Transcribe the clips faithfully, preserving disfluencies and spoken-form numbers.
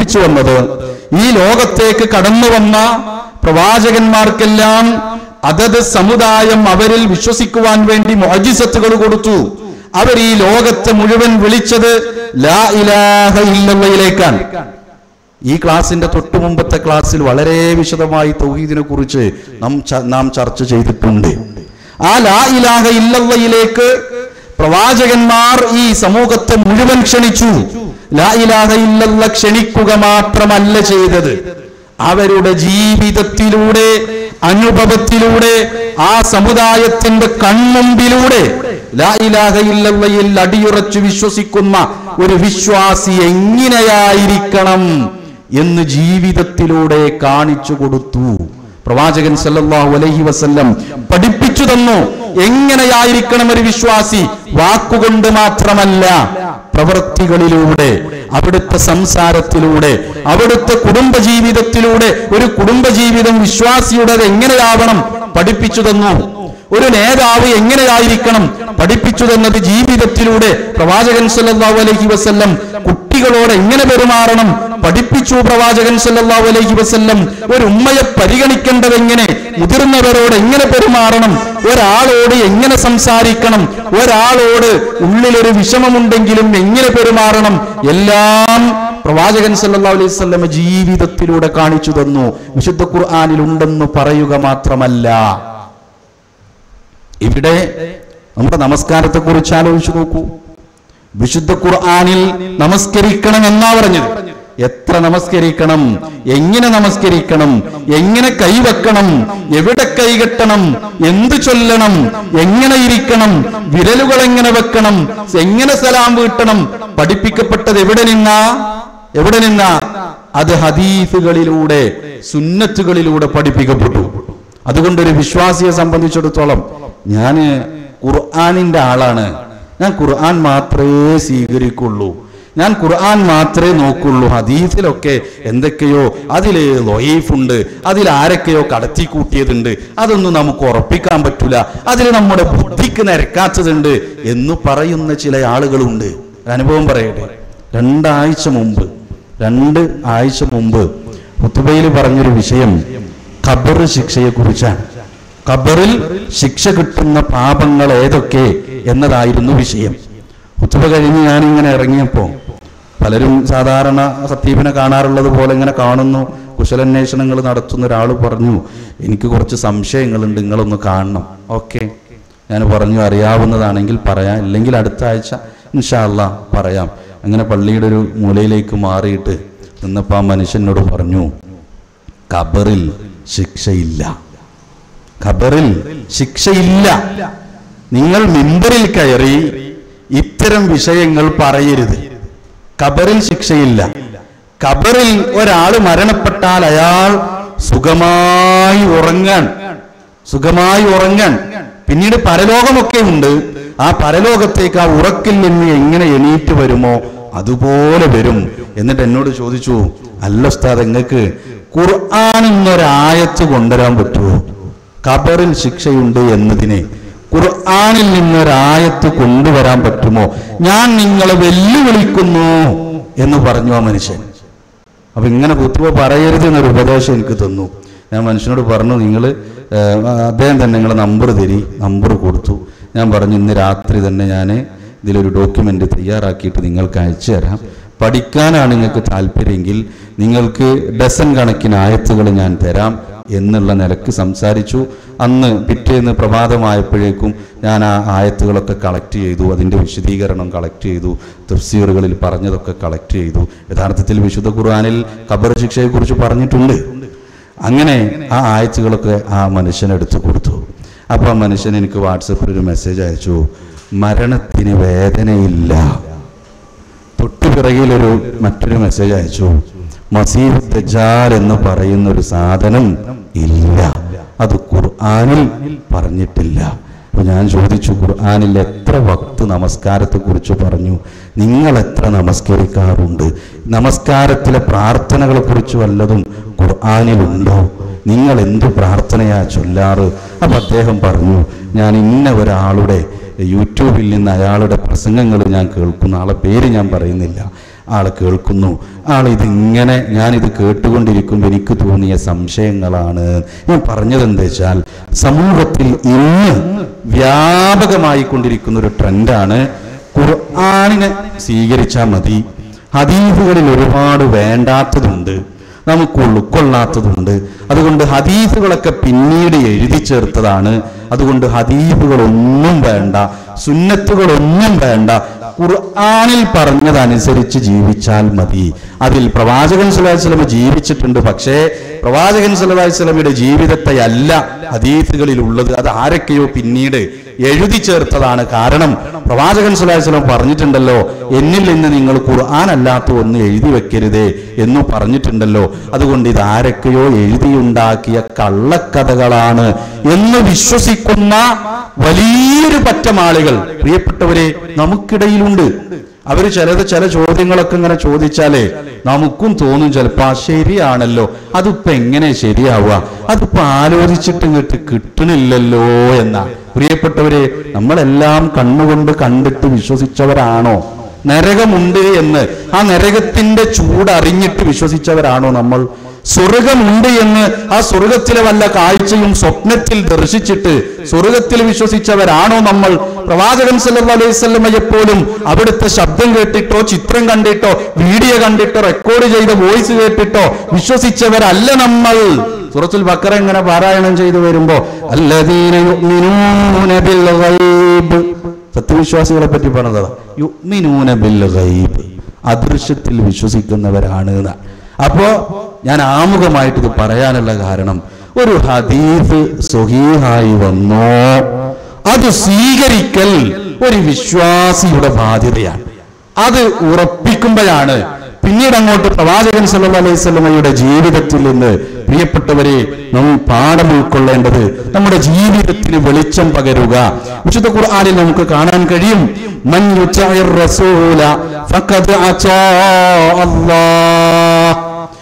പഠിപ്പിച്ചു വന്നത്. ഈ ലോകത്തേക്ക് കടന്നു വന്ന പ്രവാചകന്മാർക്കെല്ലാം അതത് സമുദായം അവരിൽ വിശ്വസിക്കുവാൻ വേണ്ടി മുഅ്ജിസത്തുകൾ കൊടുത്തു. അവർ ഈ ലോകത്തെ മുഴുവൻ വിളിച്ചത് ലാ ഇലാഹ ഇല്ലല്ലാഹിലേക്കാണ്. ഈ ക്ലാസിന്റെ തൊട്ടു മുമ്പത്തെ ക്ലാസ്സിൽ വളരെ വിശദമായി തൗഹീദിനെ കുറിച്ച് നാം നാം ചർച്ച ചെയ്തിട്ടുണ്ട്. ആ ലാ ഇലാഹ ഇല്ലല്ലാഹിലേക്ക് പ്രവാചകന്മാർ ഈ സമൂഹത്തെ മുഴുവൻ ക്ഷണിച്ചു. ലാ ഇലാഹ ഇല്ലല്ലാഹ് ക്ഷണിക്കുക മാത്രമല്ല ചെയ്തത്, അവരുടെ ജീവിതത്തിലൂടെ, അനുഭവത്തിലൂടെ, ആ സമുദായത്തിന്റെ കൺമുമ്പിലൂടെ ലാ ഇലാഹ ഇല്ലല്ലാഹിൽ അടിയുറച്ചു വിശ്വസിക്കുന്ന ഒരു വിശ്വാസി എങ്ങനെയായിരിക്കണം എന്ന് ജീവിതത്തിലൂടെ കാണിച്ചു കൊടുത്തു. പ്രവാചകൻ സല്ലല്ലാഹു അലൈഹി വസല്ലം പഠിപ്പിച്ചു തന്നു എങ്ങനെയായിരിക്കണം ഒരു വിശ്വാസി. വാക്കുകൊണ്ട് മാത്രമല്ല, പ്രവൃത്തികളിലൂടെ, അവിടുത്തെ സംസാരത്തിലൂടെ, അവിടുത്തെ കുടുംബജീവിതത്തിലൂടെ ഒരു കുടുംബജീവിതം വിശ്വാസിയുടേത് എങ്ങനെയാവണം പഠിപ്പിച്ചു തന്നു. ഒരു നേതാവ് എങ്ങനെയായിരിക്കണം പഠിപ്പിച്ചു തന്നത് ജീവിതത്തിലൂടെ. പ്രവാചകൻ സല്ലല്ലാഹു അലൈഹി വസല്ലം കുട്ടികളോട് എങ്ങനെ പെരുമാറണം പഠിപ്പിച്ചു. പ്രവാചകൻ സല്ലല്ലാഹു അലൈഹി വസല്ലം ഒരു ഉമ്മയെ പരിഗണിക്കേണ്ടത് എങ്ങനെ, മുതിർന്നവരോട് എങ്ങനെ പെരുമാറണം, ഒരാളോട് എങ്ങനെ സംസാരിക്കണം, ഒരാളോട് ഉള്ളിലൊരു വിഷമമുണ്ടെങ്കിലും എങ്ങനെ പെരുമാറണം, എല്ലാം പ്രവാചകൻ സല്ലല്ലാഹു അലൈഹി വസല്ലം ജീവിതത്തിലൂടെ കാണിച്ചു തന്നു. വിശുദ്ധ ഖുർആനിൽ ഉണ്ടെന്ന് പറയുക മാത്രമല്ല, ഇവിടെ നമ്മുടെ നമസ്കാരത്തെ കുറിച്ച് ആലോചിച്ചു നോക്കൂ. വിശുദ്ധ ഖുർആനിൽ നമസ്കരിക്കണം എന്നാ പറഞ്ഞത്. എത്ര നമസ്കരിക്കണം, എങ്ങനെ നമസ്കരിക്കണം, എങ്ങനെ കൈവെക്കണം, എവിടെ കൈകെട്ടണം, എന്ത് ചൊല്ലണം, എങ്ങനെ ഇരിക്കണം, വിരലുകൾ എങ്ങനെ വെക്കണം, എങ്ങനെ സലാം വീട്ടണം, പഠിപ്പിക്കപ്പെട്ടത് എവിടെ നിന്നാ എവിടെ നിന്നാ അത് ഹദീസുകളിലൂടെ, സുന്നത്തുകളിലൂടെ പഠിപ്പിക്കപ്പെട്ടു. അതുകൊണ്ടൊരു വിശ്വാസിയെ സംബന്ധിച്ചിടത്തോളം, ഞാൻ ഖുർആനിന്റെ ആളാണ്, ഞാൻ ഖുർആൻ മാത്രമേ സ്വീകരിക്കുള്ളൂ, ഞാൻ ഖുർആൻ മാത്രമേ നോക്കുള്ളൂ, ഹദീസിലൊക്കെ എന്തൊക്കെയോ അതിൽ ലൊയീഫുണ്ട്, അതിൽ ആരൊക്കെയോ കടത്തി കൂട്ടിയതുണ്ട്, അതൊന്നും നമുക്ക് ഉറപ്പിക്കാൻ പറ്റൂല, അതിൽ നമ്മുടെ ബുദ്ധിക്ക് നിരക്കാത്തതുണ്ട് എന്ന് പറയുന്ന ചില ആളുകളുണ്ട്. അനുഭവം പറയട്ടെ. രണ്ടാഴ്ച മുമ്പ് രണ്ട് ആഴ്ച മുമ്പ് ഖുതുബയിൽ പറഞ്ഞൊരു വിഷയം ഖബർ ശിക്ഷയെ കുറിച്ചാണ്. ഖബറിൽ ശിക്ഷ കിട്ടുന്ന പാപങ്ങൾ ഏതൊക്കെ എന്നതായിരുന്നു വിഷയം. ഖുതുബ കഴിഞ്ഞ് ഞാനിങ്ങനെ ഇറങ്ങിയപ്പോൾ പലരും സാധാരണ ഖത്തീബിനെ കാണാറുള്ളത് പോലെ ഇങ്ങനെ കാണുന്നു, കുശലാന്വേഷണങ്ങൾ നടത്തുന്ന ഒരാൾ പറഞ്ഞു, എനിക്ക് കുറച്ച് സംശയങ്ങളുണ്ട്, നിങ്ങളൊന്ന് കാണണം. ഓക്കെ, ഞാൻ പറഞ്ഞു, അറിയാവുന്നതാണെങ്കിൽ പറയാം, ഇല്ലെങ്കിൽ അടുത്ത ആഴ്ച ഇൻഷാ അല്ലാഹ് പറയാം. അങ്ങനെ പള്ളിയുടെ ഒരു മൂലയിലേക്ക് മാറിയിട്ട് നിന്നപ്പോൾ ആ മനുഷ്യനോട് പറഞ്ഞു, ഖബറിൽ ശിക്ഷയില്ല, ഖബറിൽ ശിക്ഷയില്ല. നിങ്ങൾ മിമ്പറിൽ കയറി ഇത്തരം വിഷയങ്ങൾ പറയരുത്. ഖബറിൽ ശിക്ഷയില്ല. ഖബറിൽ ഒരാൾ മരണപ്പെട്ടാൽ അയാൾ സുഖമായി ഉറങ്ങാൻ സുഖമായി ഉറങ്ങാൻ പിന്നീട് പരലോകമൊക്കെ ഉണ്ട്. ആ പരലോകത്തേക്ക് ആ ഉറക്കിൽ നിന്ന് എങ്ങനെ എണീറ്റ് വരുമോ അതുപോലെ വരും. എന്നിട്ട് എന്നോട് ചോദിച്ചു, അല്ല ഉസ്താദ്, നിങ്ങൾക്ക് ഖുർആനിൽ നിന്നൊരായത്ത് കൊണ്ടുവരാൻ പറ്റുമോ? ഖബറിൽ ശിക്ഷയുണ്ട് എന്നതിനെ ഖുർആനിൽ നിന്നൊരായത്ത് കൊണ്ടുവരാൻ പറ്റുമോ? ഞാൻ നിങ്ങളെ വെല്ലുവിളിക്കുന്നു എന്ന് പറഞ്ഞു ആ മനുഷ്യൻ. അപ്പൊ ഇങ്ങനെ കുത്തുവ പറയരുത് എന്നൊരു ഉപദേശം എനിക്ക് തന്നു. ഞാൻ മനുഷ്യനോട് പറഞ്ഞു, നിങ്ങൾ അദ്ദേഹം തന്നെ നിങ്ങളെ നമ്പർ തരി. നമ്പർ കൊടുത്തു. ഞാൻ പറഞ്ഞു, ഇന്ന് രാത്രി തന്നെ ഞാൻ ഇതിലൊരു ഡോക്യുമെൻ്റ് തയ്യാറാക്കിയിട്ട് നിങ്ങൾക്ക് അയച്ചു തരാം. പഠിക്കാനാണ് നിങ്ങൾക്ക് താല്പര്യമെങ്കിൽ നിങ്ങൾക്ക് ഡസൻ കണക്കിന് ആയത്തുകൾ ഞാൻ തരാം എന്നുള്ള നിലക്ക് സംസാരിച്ചു. അന്ന് പിറ്റേന്ന് പ്രഭാതമായപ്പോഴേക്കും ഞാൻ ആ ആയത്തുകളൊക്കെ കളക്ട് ചെയ്തു, അതിൻ്റെ വിശദീകരണം കളക്ട് ചെയ്തു, തഫ്സീറുകളിൽ പറഞ്ഞതൊക്കെ കളക്ട് ചെയ്തു. യഥാർത്ഥത്തിൽ വിശുദ്ധ ഖുർആനിൽ ഖബർ ശിക്ഷയെക്കുറിച്ച് പറഞ്ഞിട്ടുണ്ട്. അങ്ങനെ ആ ആയത്തുകളൊക്കെ ആ മനുഷ്യനെടുത്ത് കൊടുത്തു. അപ്പോൾ ആ മനുഷ്യൻ എനിക്ക് വാട്സപ്പിൽ ഒരു മെസ്സേജ് അയച്ചു, മരണത്തിന് വേദനയില്ല. തൊട്ടുപിറകിലൊരു മറ്റൊരു മെസ്സേജ് അയച്ചു, മസീഹ് ദജ്ജാൽ എന്ന് പറയുന്ന ഒരു സാധനം ഇല്ല, അത് ഖുർആനിൽ പറഞ്ഞിട്ടില്ല. അപ്പൊ ഞാൻ ചോദിച്ചു, ഖുർആനിൽ എത്ര വക്ത് നമസ്കാരത്തെ കുറിച്ച് പറഞ്ഞു? നിങ്ങൾ എത്ര നമസ്കരിക്കാറുണ്ട്? നമസ്കാരത്തിലെ പ്രാർത്ഥനകളെ കുറിച്ച് വല്ലതും ഖുർആനിലുണ്ടോ? നിങ്ങൾ എന്ത് പ്രാർത്ഥനയാ ചൊല്ലാറ്? അപ്പൊ അദ്ദേഹം പറഞ്ഞു, ഞാൻ ഇന്ന ഒരാളുടെ യൂട്യൂബിൽ നിന്ന് അയാളുടെ പ്രസംഗങ്ങൾ ഞാൻ കേൾക്കുന്ന ആളെ പേര് ഞാൻ പറയുന്നില്ല. ആൾ കേൾക്കുന്നു. ആൾ ഇതിങ്ങനെ ഞാനിത് കേട്ടുകൊണ്ടിരിക്കുമ്പോൾ എനിക്ക് തോന്നിയ സംശയങ്ങളാണ്. ഞാൻ പറഞ്ഞത് എന്താ വെച്ചാൽ, സമൂഹത്തിൽ ഇന്ന് വ്യാപകമായി കൊണ്ടിരിക്കുന്ന ഒരു ട്രെൻഡാണ് ഖുർആനിനെ സ്വീകരിച്ചാൽ മതി, ഹദീസുകളിൽ ഒരുപാട് വേണ്ടാത്തതുണ്ട്, നമുക്ക് ഉൾക്കൊള്ളാത്തതുണ്ട്, അതുകൊണ്ട് ഹദീസുകളൊക്കെ പിന്നീട് എഴുതി ചേർത്തതാണ്, അതുകൊണ്ട് ഹദീസുകളൊന്നും വേണ്ട, സുന്നത്തുകളൊന്നും വേണ്ട, ഖുർആനിൽ പറഞ്ഞതനുസരിച്ച് ജീവിച്ചാൽ മതി. അതിൽ പ്രവാചകൻ സല്ലല്ലാഹു അലൈഹി വസല്ലം ജീവിച്ചിട്ടുണ്ട്, പക്ഷേ പ്രവാചകൻ സല്ലല്ലാഹു അലൈഹി വസല്ലമയുടെ ജീവിതത്തെ അല്ല ഹദീസുകളിൽ ഉള്ളത്, അത് ആരൊക്കെയോ പിന്നീട് എഴുതി ചേർത്തതാണ്. കാരണം പ്രവാചകൻ സല്ലല്ലാഹു അലൈഹി വസല്ലം പറഞ്ഞിട്ടുണ്ടല്ലോ, എന്നിൽ നിന്ന് നിങ്ങൾ ഖുർആൻ അല്ലാത്ത ഒന്ന് എഴുതി വെക്കരുതേ എന്ന് പറഞ്ഞിട്ടുണ്ടല്ലോ, അതുകൊണ്ട് ഇത് ആരൊക്കെയോ എഴുതിയുണ്ടാക്കിയ കള്ളക്കഥകളാണ് എന്ന് വിശ്വസിക്കുന്ന വലിയൊരു പറ്റം ആളുകൾ പ്രിയപ്പെട്ടവരെ നമുക്കിടയിലുണ്ട്. അവര് ചിലത് ചില ചോദ്യങ്ങളൊക്കെ ഇങ്ങനെ ചോദിച്ചാലേ നമുക്കും തോന്നും ചിലപ്പോ ശരിയാണല്ലോ, അതിപ്പോ എങ്ങനെ ശരിയാവുക, അതിപ്പോ ആലോചിച്ചിട്ട് ഇങ്ങോട്ട് കിട്ടണില്ലല്ലോ എന്നാ. പ്രിയപ്പെട്ടവരെ, നമ്മളെല്ലാം കണ്ണുകൊണ്ട് കണ്ടിട്ട് വിശ്വസിച്ചവരാണോ? നരകമുണ്ട് എന്ന് ആ നരകത്തിന്റെ ചൂടറിഞ്ഞിട്ട് വിശ്വസിച്ചവരാണോ നമ്മൾ? സ്വർഗമുണ്ട് എന്ന് ആ സ്വർഗത്തിലെ വല്ല കാഴ്ചയും സ്വപ്നത്തിൽ ദർശിച്ചിട്ട് സ്വർഗത്തിൽ വിശ്വസിച്ചവരാണോ നമ്മൾ? പ്രവാചകൻ സല്ലല്ലാഹു അലൈഹി വസല്ലമയെ പോലും അവിടുത്തെ ശബ്ദം കേട്ടിട്ടോ ചിത്രം കണ്ടിട്ടോ വീഡിയോ കണ്ടിട്ടോ റെക്കോർഡ് ചെയ്ത വോയിസ് കേട്ടിട്ടോ വിശ്വസിച്ചവരല്ല നമ്മൾ. സൂറത്തുൽ ബഖറ ഇങ്ങനെ പാരായണം ചെയ്തു വരുമ്പോ അല്ലദീന യുഅ്മിനൂന ബിൽ ഗൈബ്, സത്യവിശ്വാസികളെ പറ്റി പറഞ്ഞതാ, യുഅ്മിനൂന ബിൽ ഗൈബ്, അദൃശ്യത്തിൽ വിശ്വസിക്കുന്നവരാണ്. അപ്പോ ഞാൻ ആമുഖമായിട്ട് ഇത് പറയാനുള്ള കാരണം, ഒരു ഹദീസ് സ്വഹീഹായി വന്നോ അത് സ്വീകരിക്കൽ ഒരു വിശ്വാസിയുടെ ബാധ്യതയാണ്. അത് ഉറപ്പിക്കുമ്പോഴാണ് പിന്നീട് അങ്ങോട്ട് പ്രവാചകൻ സല്ലല്ലാഹു അലൈഹി വസല്ലമയുടെ ജീവിതത്തിൽ നിന്ന് പ്രിയപ്പെട്ടവരെ നമ്മൾ പാഠം ഉൾക്കൊള്ളേണ്ടത്, നമ്മുടെ ജീവിതത്തിന് വെളിച്ചം പകരുക. വിശുദ്ധ ഖുർആനിൽ നമുക്ക് കാണാൻ കഴിയും, മൻ യുതഇർ റസൂല ഫഖദ് അതാ അല്ലാഹ്,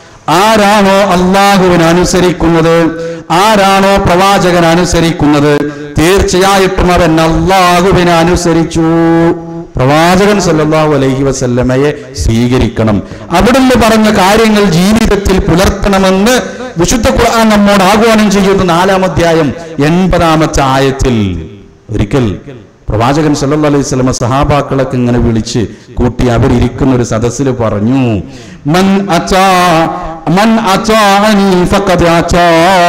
ആരാണോ അല്ലാഹുവിനെ അനുസരിക്കുന്നത്, ആരാണോ പ്രവാചകൻ അനുസരിക്കുന്നത്, തീർച്ചയായിട്ടും അവൻ അല്ലാഹുവിനെ അനുസരിച്ചു. പ്രവാചകൻ സല്ലല്ലാഹു അലൈഹി വസല്ലമയെ സ്വീകരിക്കണം, അവിടുന്ന് പറഞ്ഞ കാര്യങ്ങൾ ജീവിതത്തിൽ പുലർത്തണമെന്ന് വിശുദ്ധ ഖുർആൻ നമ്മോട് ആഹ്വാനം ചെയ്യുന്ന നാലാം അധ്യായം എൺപതാമത്തെ ആയത്തിൽ. ഒരിക്കൽ പ്രവാചകൻ സല്ലല്ലാഹു അലൈഹി വസല്ലമ സഹാബാക്കളൊക്കെ ഇങ്ങനെ വിളിച്ച് കൂട്ടി അവരിയ്ക്കുന്ന ഒരു സദസ്സിൽ പറഞ്ഞു, മൻ അതാ മൻ അതാഅനി ഫഖദ് അതാ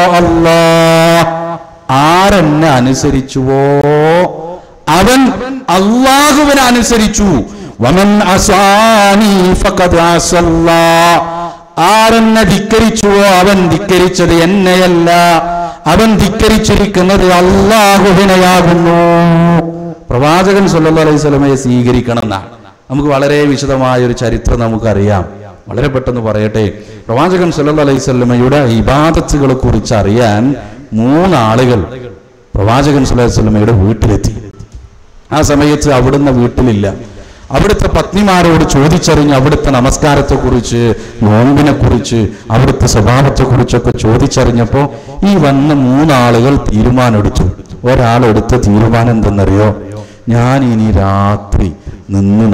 അല്ലാഹ്, ആരെന്നെ അനുസരിച്ചുവോ അവൻ അല്ലാഹുവിനെ അനുസരിച്ചു. വമൻ അസാനി ഫഖദ് അസല്ലാഹ്, ആരെന്നെ ധിക്കരിച്ചുവോ അവൻ ധിക്കരിച്ചത് എന്നെയല്ല, അവൻ ധിക്കരിച്ചിരിക്കുന്നത് അല്ലാഹുവിനെയാകുന്നു. പ്രവാചകൻ സല്ലല്ലാഹു അലൈഹി വസല്ലമയെ സ്വീകരിക്കണം എന്നാണ്. നമുക്ക് വളരെ വിശദമായ ഒരു ചരിത്രം നമുക്കറിയാം. വളരെ പെട്ടെന്ന് പറയട്ടെ. പ്രവാചകൻ സല്ലല്ലാഹു അലൈഹി വസല്ലമയുടെ ഇബാദത്തുകളെ കുറിച്ച് അറിയാൻ മൂന്നാളുകൾ പ്രവാചകൻ സല്ലല്ലാഹു അലൈഹി വസല്ലമയുടെ വീട്ടിലെത്തി. ആ സമയത്ത് അവിടുന്ന് വീട്ടിലില്ല. അവിടുത്തെ പത്നിമാരോട് ചോദിച്ചറിഞ്ഞ് അവിടുത്തെ നമസ്കാരത്തെക്കുറിച്ച്, നോമ്പിനെ കുറിച്ച്, അവിടുത്തെ സ്വഭാവത്തെ കുറിച്ചൊക്കെ ചോദിച്ചറിഞ്ഞപ്പോ ഈ വന്ന മൂന്നാളുകൾ തീരുമാനമെടുത്തു. ഒരാളെടുത്ത തീരുമാനം എന്തെന്നറിയോ? ഞാൻ ഇനി രാത്രി നിന്ന്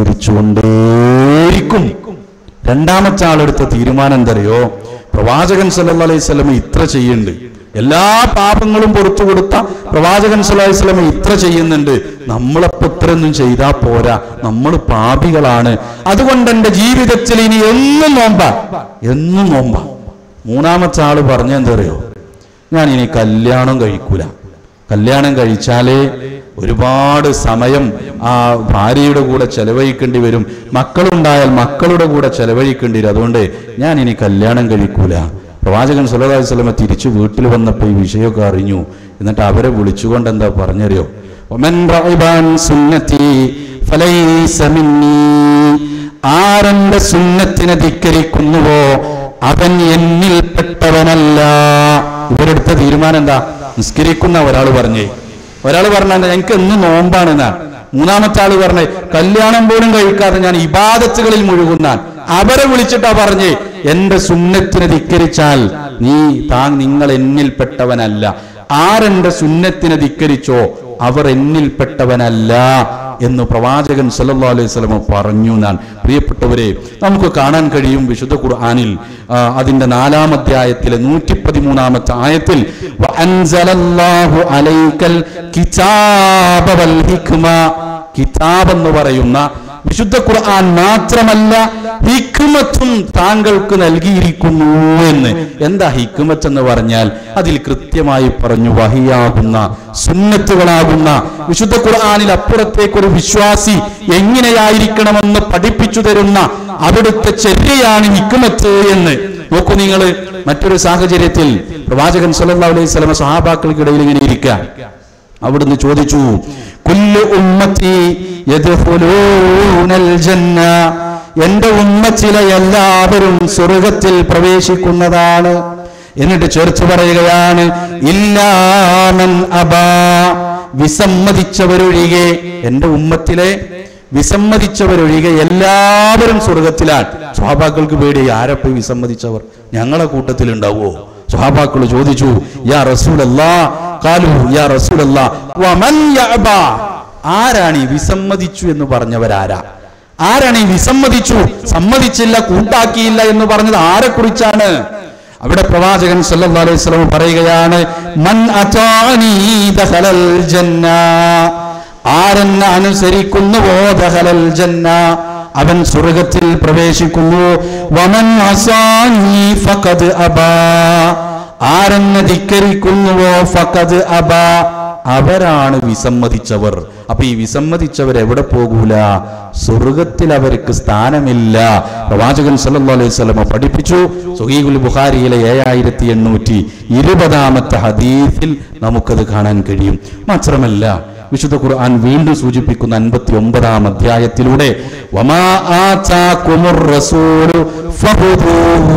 നമസ്കരിച്ചുകൊണ്ടേയിരിക്കും. രണ്ടാമത്തെ ആളെടുത്ത തീരുമാനം എന്തറിയോ? പ്രവാചകൻ സല്ലല്ലാഹു അലൈഹി വസല്ലം ഇത്ര ചെയ്യുന്നുണ്ട്, എല്ലാ പാപങ്ങളും പുറത്തു കൊടുത്ത പ്രവാചകൻ സല്ലല്ലാഹു അലൈഹി വസല്ലം ഇത്ര ചെയ്യുന്നുണ്ട്, നമ്മളപ്പോ ഇത്രയൊന്നും ചെയ്താൽ പോരാ, നമ്മൾ പാപികളാണ്, അതുകൊണ്ട് എന്റെ ജീവിതത്തിൽ ഇനി എന്നും നോമ്പ എന്നും നോമ്പ. മൂന്നാമത്തെ ആള് പറഞ്ഞ എന്തറിയോ? ഞാൻ ഇനി കല്യാണം കഴിക്കൂല, കല്യാണം കഴിച്ചാലേ ഒരുപാട് സമയം ആ ഭാര്യയുടെ കൂടെ ചെലവഴിക്കേണ്ടി വരും, മക്കളുണ്ടായാൽ മക്കളുടെ കൂടെ ചെലവഴിക്കേണ്ടി വരും, അതുകൊണ്ട് ഞാൻ ഇനി കല്യാണം കഴിക്കൂല. പ്രവാചകൻ സല്ലല്ലാഹു അലൈഹി വസല്ലം തിരിച്ചു വീട്ടിൽ വന്നപ്പോൾ ഈ വിഷയമൊക്കെ അറിഞ്ഞു. എന്നിട്ട് അവരെ വിളിച്ചുകൊണ്ട് എന്താ പറഞ്ഞറിയോ? വമൻ റഅബൻ സുന്നതി ഫലൈസ മിന്നി, ആരെന്റെ സുന്നത്തിനെ ധിക്കരിക്കുന്നുവോ അവൻ എന്നിൽപ്പെട്ടവനല്ല. ഇവരെടുത്ത തീരുമാനം എന്താ? നിസ്കരിക്കുന്ന ഒരാൾ പറഞ്ഞേ, ഒരാൾ പറഞ്ഞ എനിക്ക് എന്ന് നോമ്പാണെന്നാ. മൂന്നാമത്തെ ആള് പറഞ്ഞേ കല്യാണം പോലും കഴിക്കാതെ ഞാൻ ഇബാദത്തുകളിൽ മുഴുകുന്നാൻ. അവരെ വിളിച്ചിട്ടാ പറഞ്ഞേ എന്റെ സുന്നത്തിനെ ധിക്കരിച്ചാൽ നീ താൻ നിങ്ങൾ എന്നിൽപ്പെട്ടവനല്ല. ആരെന്റെ സുന്നത്തിനെ ധിക്കരിച്ചോ അവർ എന്നിൽപ്പെട്ടവനല്ല. എന്ന് പ്രവാചകൻ സല്ലല്ലാഹു അലൈഹി വസല്ലം പറഞ്ഞു. ഞാൻ പ്രിയപ്പെട്ടവരെ, നമുക്ക് കാണാൻ കഴിയും വിശുദ്ധ ഖുർആനിൽ അതിന്റെ നാലാം അധ്യായത്തിലെ നൂറ്റി പതിമൂന്നാമത്തെ ആയത്തിൽ വഅൻസലല്ലാഹു അലൈക്കൽ കിതാബ വൽ ഹിക്മ, കിതാബ് എന്ന് പറയുന്ന വിശുദ്ധ ഖുർആൻ മാത്രമല്ല ഹിക്മത്തും താങ്കൾക്ക് നൽകിയിരിക്കുന്നു എന്ന്. എന്താ ഹിക്മത്ത് എന്ന് പറഞ്ഞാൽ? അതിൽ കൃത്യമായി പറഞ്ഞു വഹിയാകുന്ന സുന്നത്തുകളാകുന്ന വിശുദ്ധ ഖുർആനിൽ അപ്പുറത്തേക്കൊരു വിശ്വാസി എങ്ങനെയായിരിക്കണമെന്ന് പഠിപ്പിച്ചു തരുന്ന അവിടുത്തെ ചര്യയാണ് ഹിക്മത്ത് എന്ന്. നോക്കൂ നിങ്ങൾ, മറ്റൊരു സാഹചര്യത്തിൽ പ്രവാചകൻ സല്ലല്ലാഹു അലൈഹി വസല്ലം സഹാബാക്കൾക്കിടയിൽ ഇങ്ങനെ ഇരിക്കുക. അവിടുന്ന് ചോദിച്ചു, കുല്ലു ഉമ്മത്തി യദ്ഖുലൂനൽ ജന്ന, എന്റെ ഉമ്മത്തിലെ എല്ലാവരും സ്വർഗ്ഗത്തിൽ പ്രവേശിക്കുന്നതാണ്. എന്നിട്ട് ചേർത്ത് പറയുകയാണ്, ഇല്ലാ മൻ അബാ, വിസമ്മതിച്ചവരൊഴികെ, എന്റെ ഉമ്മത്തിലെ വിസമ്മതിച്ചവരൊഴികെ എല്ലാവരും സ്വർഗത്തിലാണ്. സ്വഹാബാക്കൾക്ക് പേടി, ആരപ്പോ വിസമ്മതിച്ചവർ? ഞങ്ങളെ കൂട്ടത്തിൽ ഉണ്ടാവോ? സ്വഹാബാക്കൾ ചോദിച്ചു, യാ റസൂലല്ലാഹ്, ഖാലു യാ റസൂലല്ലാഹ് വമൻ യഅബാ, ആരാണ് ഈ വിസമ്മതിച്ചു എന്ന് പറഞ്ഞവരാരാ? ആരാണ് ഈ വിസമ്മതിച്ചു, സമ്മതിച്ചില്ല, കൂട്ടാക്കിയില്ല എന്ന് പറഞ്ഞത് ആരെ കുറിച്ചാണ്? അവിടെ പ്രവാചകൻ സല്ലല്ലാഹു അലൈഹി വസല്ലം പറയുകയാണ്, മൻ അതാനി ദഖലൽ ജന്ന, ആരെന്നെ അനുസരിക്കുന്നുവോ ദഖലൽ ജന്ന, അവൻ സ്വർഗ്ഗത്തിൽ പ്രവേശിക്കുന്നു. വമൻ അസാനി ഫഖദ് അബാ, ആരെന്നെ ധിക്കരിക്കുന്നുവോ ഫഖദ് അബാ, അവരാണ് വിസമ്മതിച്ചവർ. അപ്പൊ ഈ വിസമ്മതിച്ചവർ എവിടെ പോകൂല? സ്വർഗത്തിൽ അവർക്ക് സ്ഥാനമില്ല. പ്രവാചകൻ സല്ലല്ലാഹു അലൈഹി വസല്ലം പഠിപ്പിച്ചു. സ്വഹീഹുൽ ബുഖാരിയിലെ ഏഴായിരത്തി എണ്ണൂറ്റി ഇരുപതാമത്തെ ഹദീസിൽ നമുക്കത് കാണാൻ കഴിയും. മാത്രമല്ല വിശുദ്ധ ഖുർആൻ വീണ്ടും സൂചിപ്പിക്കുന്ന അൻപത്തി ഒമ്പതാം അധ്യായത്തിലൂടെ വമാ ആതാകുമുർ റസൂലു ഫഖുദൂഹു,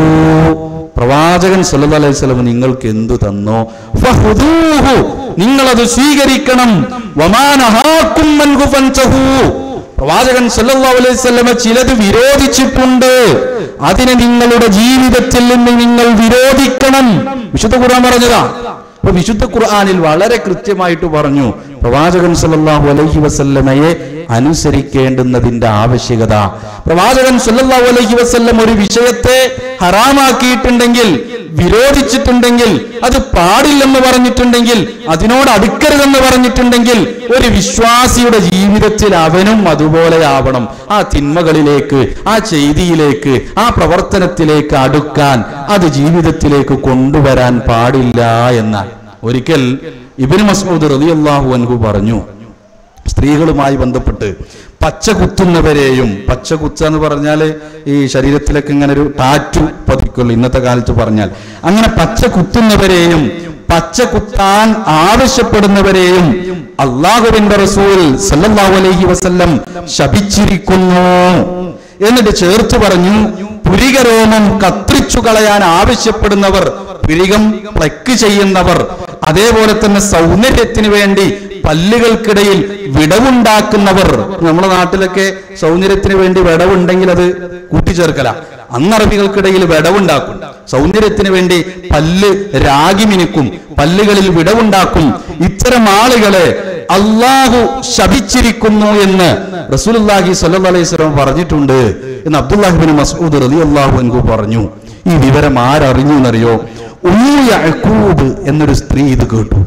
പ്രവാചകൻ സല്ലല്ലാഹു അലൈഹി വസല്ലം നിങ്ങൾക്ക് എന്തു തന്നോ ഫഖുദൂഹു, നിങ്ങളത് സ്വീകരിക്കണം. വമാ നഹാകും അൻഹു ഫൻതഹു, പ്രവാചകൻ സല്ലല്ലാഹു അലൈഹി വസല്ലം ചിലത് വിരോധിച്ചിട്ടുണ്ട്, അതിനെ നിങ്ങളുടെ ജീവിതത്തിൽ നിന്ന് നിങ്ങൾ വിരോധിക്കണം. വിശുദ്ധ ഖുർആൻ പറഞ്ഞതാ. അപ്പൊ വിശുദ്ധ ഖുർആനിൽ വളരെ കൃത്യമായിട്ട് പറഞ്ഞു പ്രവാചകൻ സല്ലല്ലാഹു അലൈഹി വസല്ലമയെ അനുസരിക്കേണ്ടുന്നതിന്റെ ആവശ്യകത. പ്രവാചകൻ സല്ലല്ലാഹു അലൈഹി വസല്ലം ഒരു വിഷയത്തെ ഹറാമാക്കിയിട്ടുണ്ടെങ്കിൽ, വിരോധിച്ചിട്ടുണ്ടെങ്കിൽ, അത് പാടില്ലെന്ന് പറഞ്ഞിട്ടുണ്ടെങ്കിൽ, അതിനോട് അടുക്കരുതെന്ന് പറഞ്ഞിട്ടുണ്ടെങ്കിൽ, ഒരു വിശ്വാസിയുടെ ജീവിതത്തിൽ അവനും അതുപോലെ ആവണം. ആ തിന്മകളിലേക്ക്, ആ ചെയ്തിയിലേക്ക്, ആ പ്രവർത്തനത്തിലേക്ക് അടുക്കാൻ, അത് ജീവിതത്തിലേക്ക് കൊണ്ടുവരാൻ പാടില്ല എന്നാൽ. ഒരിക്കൽ ഇബ്നു മസ്ഊദ് റളിയല്ലാഹു അൻഹു പറഞ്ഞു, സ്ത്രീകളുമായി ബന്ധപ്പെട്ട് പച്ച കുത്തുന്നവരെയും, പച്ച കുത്ത എന്ന് പറഞ്ഞാൽ ഈ ശരീരത്തിലൊക്കെ ഇങ്ങനെ ഒരു ടാറ്റു പതിക്കുള്ളൂ ഇന്നത്തെ കാലത്ത് പറഞ്ഞാൽ, അങ്ങനെ പച്ച കുത്തുന്നവരെയും പച്ച കുത്താൻ ആവശ്യപ്പെടുന്നവരെയും അല്ലാഹുവിന്റെ റസൂൽ സല്ലല്ലാഹു അലൈഹി വസല്ലം ശപിച്ചിരിക്കുന്നു. എന്നിട്ട് ചേർത്ത് പറഞ്ഞു, പുരികരോമം കത്രിച്ചു കളയാൻ ആവശ്യപ്പെടുന്നവർ, പുരികം പ്ലക്ക് ചെയ്യുന്നവർ, അതേപോലെ തന്നെ സൗന്ദര്യത്തിന് വേണ്ടി പല്ലുകൾക്കിടയിൽ വിടവുണ്ടാക്കുന്നവർ. നമ്മുടെ നാട്ടിലൊക്കെ സൗന്ദര്യത്തിന് വേണ്ടി വിടവുണ്ടെങ്കിൽ അത് കൂട്ടിച്ചേർക്കല. അന്നറബികൾക്കിടയിൽ വിടവുണ്ടാക്കും, സൗന്ദര്യത്തിന് വേണ്ടി പല്ല് രാഗി മിനുക്കും, പല്ലുകളിൽ വിടവുണ്ടാക്കും. ഇത്തരം ആളുകളെ അള്ളാഹു ശപിച്ചിരിക്കുന്നു എന്ന് റസൂലുള്ളാഹി സ്വല്ലല്ലാഹു അലൈഹി വസല്ലം പറഞ്ഞിട്ടുണ്ട് എന്ന് അബ്ദുല്ലാഹി ഇബ്നു മസ്ഊദ് റളിയല്ലാഹു അൻഹു പറഞ്ഞു. ഈ വിവരം ആരറിഞ്ഞു എന്നറിയോ? ഉമ്മു യഅഖൂബ് എന്നൊരു സ്ത്രീ ഇത് കേട്ടു.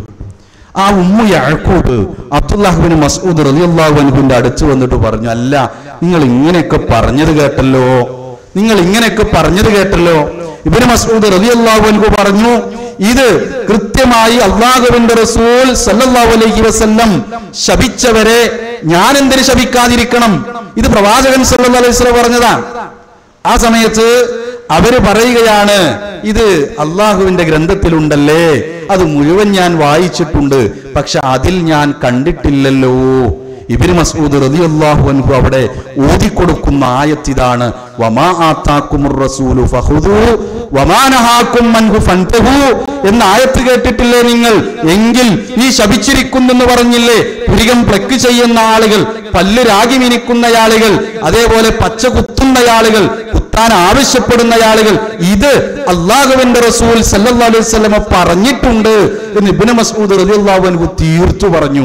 ആ Umm Yaqub Abdullahi ibn Masud റളിയല്ലാഹു അൻഹുവിന്റെ അടുത്ത് വന്നിട്ട് പറഞ്ഞു, അല്ല, നിങ്ങൾ ഇങ്ങനെയൊക്കെ പറഞ്ഞത് കേട്ടല്ലോ, നിങ്ങൾ ഇങ്ങനെയൊക്കെ പറഞ്ഞത് കേട്ടല്ലോ. ഇബ്നു മസ്ഊദ് റളിയല്ലാഹു അൻഹു പറഞ്ഞു, ഇത് കൃത്യമായി അല്ലാഹുവിന്റെ റസൂൽ സല്ലല്ലാഹു അലൈഹി വസല്ലം ശപിച്ചവരെ ഞാൻ എന്തിന് ശപിക്കാതിരിക്കണം? ഇത് പ്രവാചകൻ സല്ലല്ലാഹു അലൈഹി വസല്ലം പറഞ്ഞതാണ്. ആ സമയത്ത് അവര് പറയുകയാണ്, ഇത് അള്ളാഹുവിന്റെ ഗ്രന്ഥത്തിലുണ്ടല്ലേ, അത് മുഴുവൻ ഞാൻ വായിച്ചിട്ടുണ്ട്, പക്ഷെ അതിൽ ഞാൻ കണ്ടിട്ടില്ലല്ലോ. ഇബ്നു മസ്ഊദ് റളിയല്ലാഹു അൻഹു അവിടെ ഓതിക്കൊടുക്കുന്ന ആയത്ത് ഇതാണ്, വമാ ആതാകുമുർ റസൂലു ഫഖുദൂ വമാ നഹാകും അൻഹു ഫൻതഹു എന്ന ആയത്ത് കേട്ടിട്ടില്ലേ നിങ്ങൾ? എങ്കിൽ ഈ ശപിച്ചിരിക്കുന്നെന്ന് പറഞ്ഞില്ലേ, പുരികം പ്ലക്ക് ചെയ്യുന്ന ആളുകൾ, പല്ല് രാഗി മിനിക്കുന്ന ആളുകൾ, അതേപോലെ പച്ച കുത്തുന്ന ആളുകൾ, കുത്താൻ ആവശ്യപ്പെടുന്ന ആളുകൾ, ഇത് അല്ലാഹുവിന്റെ റസൂൽ സല്ലല്ലാഹു അലൈഹി വസല്ലം പറഞ്ഞിട്ടുണ്ട് എന്ന് ഇബ്നു മസ്ഊദ് റളിയല്ലാഹു അൻഹു തീർത്തു പറഞ്ഞു.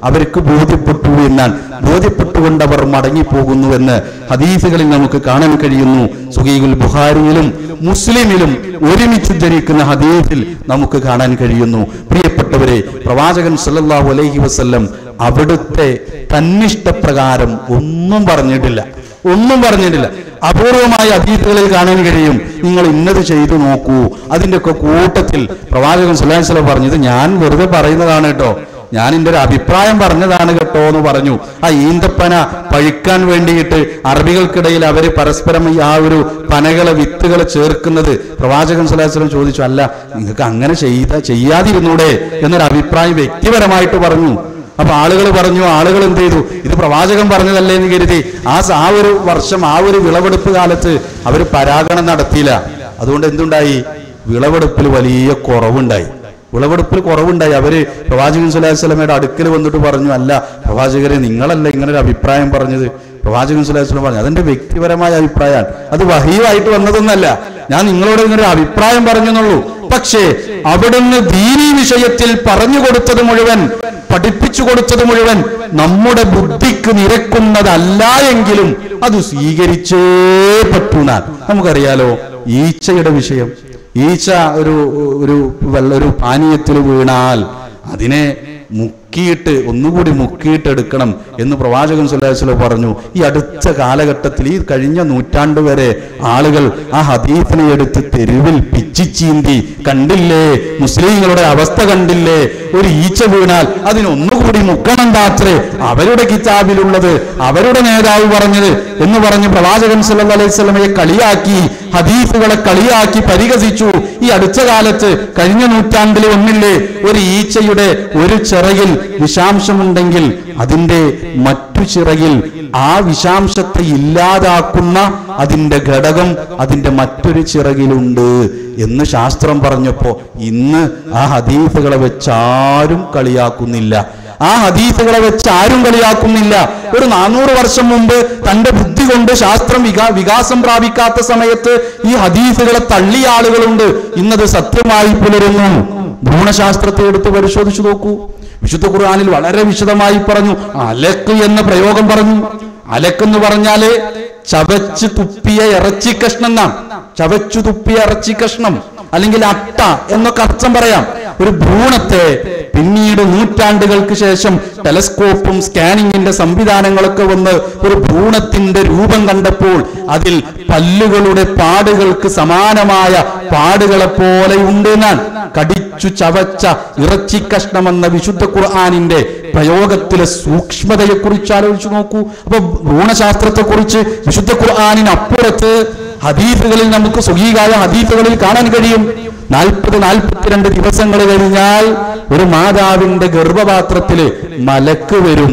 അവർക്ക് ബോധ്യപ്പെട്ടു എന്നാൽ ബോധ്യപ്പെട്ടുകൊണ്ട് അവർ മടങ്ങിപ്പോകുന്നുവെന്ന് ഹദീസുകളിൽ നമുക്ക് കാണാൻ കഴിയുന്നു. സുഹീഹുൽ ബുഖാരിയിലും മുസ്ലിമിലും ഒരുമിച്ച് ഉദ്ധരിക്കുന്ന ഹദീസിൽ നമുക്ക് കാണാൻ കഴിയുന്നു. പ്രിയപ്പെട്ടവരെ, പ്രവാചകൻ സല്ലല്ലാഹു അലൈഹി വസല്ലം അവിടുത്തെ തന്നിഷ്ടപ്രകാരം ഒന്നും പറഞ്ഞിട്ടില്ല ഒന്നും പറഞ്ഞിട്ടില്ല അപൂർവമായ ഹദീസുകളിൽ കാണാൻ കഴിയും, നിങ്ങൾ ഇന്നത് ചെയ്തു നോക്കൂ. അതിന്റെ ഒക്കെ കൂട്ടത്തിൽ പ്രവാചകൻ സല്ലല്ലാഹു അലൈഹി വസല്ലം പറഞ്ഞത് ഞാൻ വെറുതെ പറയുന്നതാണ് കേട്ടോ, ഞാൻ എൻ്റെ ഒരു അഭിപ്രായം പറഞ്ഞതാണ് കേട്ടോ എന്ന് പറഞ്ഞു. ആ ഈന്തപ്പന പഴുക്കാൻ വേണ്ടിയിട്ട് അറബികൾക്കിടയിൽ അവര് പരസ്പരം ആ ഒരു പനകളെ വിത്തുകളെ ചേർക്കുന്നത് പ്രവാചകൻ സല്ലല്ലാഹു അലൈഹി വസല്ലം ചോദിച്ചു, അല്ല നിങ്ങൾക്ക് അങ്ങനെ ചെയ്ത ചെയ്യാതിരുന്നൂടെ എന്നൊരു അഭിപ്രായം വ്യക്തിപരമായിട്ട് പറഞ്ഞു. അപ്പൊ ആളുകൾ പറഞ്ഞു, ആളുകൾ എന്ത് ചെയ്തു, ഇത് പ്രവാചകൻ പറഞ്ഞതല്ലേ എന്ന് കരുതി ആ ആ ഒരു വർഷം ആ ഒരു വിളവെടുപ്പ് കാലത്ത് അവർ പരാഗണം നടത്തിയില്ല. അതുകൊണ്ട് എന്തുണ്ടായി, വിളവെടുപ്പിൽ വലിയ കുറവുണ്ടായി വിളവെടുപ്പിൽ കുറവുണ്ടായി അവര് പ്രവാചകൻ സല്ലല്ലാഹു അലൈഹി വസല്ലമയുടെ അടുക്കൽ വന്നിട്ട് പറഞ്ഞു, അല്ല പ്രവാചകരെ നിങ്ങളല്ല ഇങ്ങനെ ഒരു അഭിപ്രായം പറഞ്ഞത്. പ്രവാചകൻ സല്ലല്ലാഹു അലൈഹി വസല്ലം പറഞ്ഞു, അതെന്റെ വ്യക്തിപരമായ അഭിപ്രായമാണ്, അത് വഹീയായിട്ട് വന്നതൊന്നല്ല, ഞാൻ നിങ്ങളോട് ഇങ്ങനെ ഒരു അഭിപ്രായം പറഞ്ഞെന്നുള്ളൂ. പക്ഷേ അവിടുന്ന് ദീനീ വിഷയത്തിൽ പറഞ്ഞു കൊടുത്തത് മുഴുവൻ, പഠിപ്പിച്ചു കൊടുത്തത് മുഴുവൻ നമ്മുടെ ബുദ്ധിക്ക് നിരക്കുന്നതല്ല എങ്കിലും അത് സ്വീകരിച്ചേ പറ്റൂന്നാ. നമുക്കറിയാലോ ഈച്ചയുടെ വിഷയം. ഈച്ച ഒരു ഒരു വെള്ള ഒരു പാനീയത്തിൽ വീണാൽ അതിനെ മുക്കിയിട്ട് ഒന്നുകൂടി മുക്കിയിട്ട് എടുക്കണം എന്ന് പ്രവാചകൻ സല്ലല്ലാഹു അലൈഹി വസല്ലം പറഞ്ഞു. ഈ അടുത്ത കാലഘട്ടത്തിൽ ഈ കഴിഞ്ഞ നൂറ്റാണ്ട് വരെ ആളുകൾ ആ ഹദീസിനെ എടുത്ത് തെരുവിൽ പിച്ചിച്ചീന്തി, കണ്ടില്ലേ മുസ്ലിങ്ങളുടെ അവസ്ഥ കണ്ടില്ലേ, ഒരു ഈച്ച വീണാൽ അതിനൊന്നുകൂടി മുക്കണം താത്രേ, അവരുടെ കിതാബിലുള്ളത് അവരുടെ നേതാവ് പറഞ്ഞത് എന്ന് പറഞ്ഞ് പ്രവാചകൻ സല്ലല്ലാഹു അലൈഹി വസല്ലമയെ കളിയാക്കി, ഹദീസുകളെ കളിയാക്കി പരിഹസിച്ചു. ഈ അടുത്ത കാലത്ത് കഴിഞ്ഞ നൂറ്റാണ്ടിൽ ഒന്നില്ലേ ഒരു ഈച്ചയുടെ ഒരു ചിറകിൽ വിഷാംശമുണ്ടെങ്കിൽ അതിന്റെ മറ്റു ചിറകിൽ ആ വിഷാംശത്തെ ഇല്ലാതാക്കുന്ന അതിന്റെ ഘടകം അതിന്റെ മറ്റൊരു ചിറകിലുണ്ട് എന്ന് ശാസ്ത്രം പറഞ്ഞപ്പോ ഇന്ന് ആ ഹദീസുകളെ വെച്ചാരും കളിയാക്കുന്നില്ല ആ ഹദീസുകളെ വെച്ച് ആരും കളിയാക്കുന്നില്ല. ഒരു നാനൂറ് വർഷം മുമ്പ് തന്റെ ബുദ്ധി കൊണ്ട് ശാസ്ത്രം വികാ വികാസം പ്രാപിക്കാത്ത സമയത്ത് ഈ ഹദീസുകളെ തള്ളിയ ആളുകളുണ്ട്. ഇന്നത് സത്യമായി പുലരുന്നു. ഭ്രൂണശാസ്ത്രത്തെ എടുത്ത് പരിശോധിച്ചു നോക്കൂ. വിശുദ്ധ ഖുർആനിൽ വളരെ വിശദമായി പറഞ്ഞു. അലക്ക് എന്ന പ്രയോഗം പറഞ്ഞു. അലക്കെന്ന് പറഞ്ഞാല് ചവച്ചു തുപ്പിയ ഇറച്ചി കഷ്ണം എന്നാണ്. ചവച്ചു തുപ്പിയ ഇറച്ചി കഷ്ണം അല്ലെങ്കിൽ അട്ട എന്നൊക്കെ അർത്ഥം പറയാം. ഒരു ഭ്രൂണത്തെ പിന്നീട് നൂറ്റാണ്ടുകൾക്ക് ശേഷം ടെലസ്കോപ്പും സ്കാനിങ്ങിന്റെ സംവിധാനങ്ങളൊക്കെ വന്ന് ഒരു ഭ്രൂണത്തിന്റെ രൂപം കണ്ടപ്പോൾ അതിൽ പല്ലുകളുടെ പാടുകൾക്ക് സമാനമായ പാടുകളെ പോലെ ഉണ്ട് എന്നാണ്. കടിച്ചു ചവച്ച ഇറച്ചി കഷ്ണമെന്ന വിശുദ്ധ ഖുർആനിന്റെ പ്രയോഗത്തിലെ സൂക്ഷ്മതയെ കുറിച്ച് ആലോചിച്ചു നോക്കൂ. അപ്പൊ ഭ്രൂണശാസ്ത്രത്തെ കുറിച്ച് വിശുദ്ധ ഖുർആനിനപ്പുറത്ത് ഹദീസുകളിൽ നമുക്ക് സ്വഹീഹായ ഹദീസുകളിൽ കാണാൻ കഴിയും. നാൽപ്പത് നാൽപ്പത്തിരണ്ട് ദിവസങ്ങൾ കഴിഞ്ഞാൽ ഒരു മാതാവിന്റെ ഗർഭപാത്രത്തില് മലക്ക് വരും.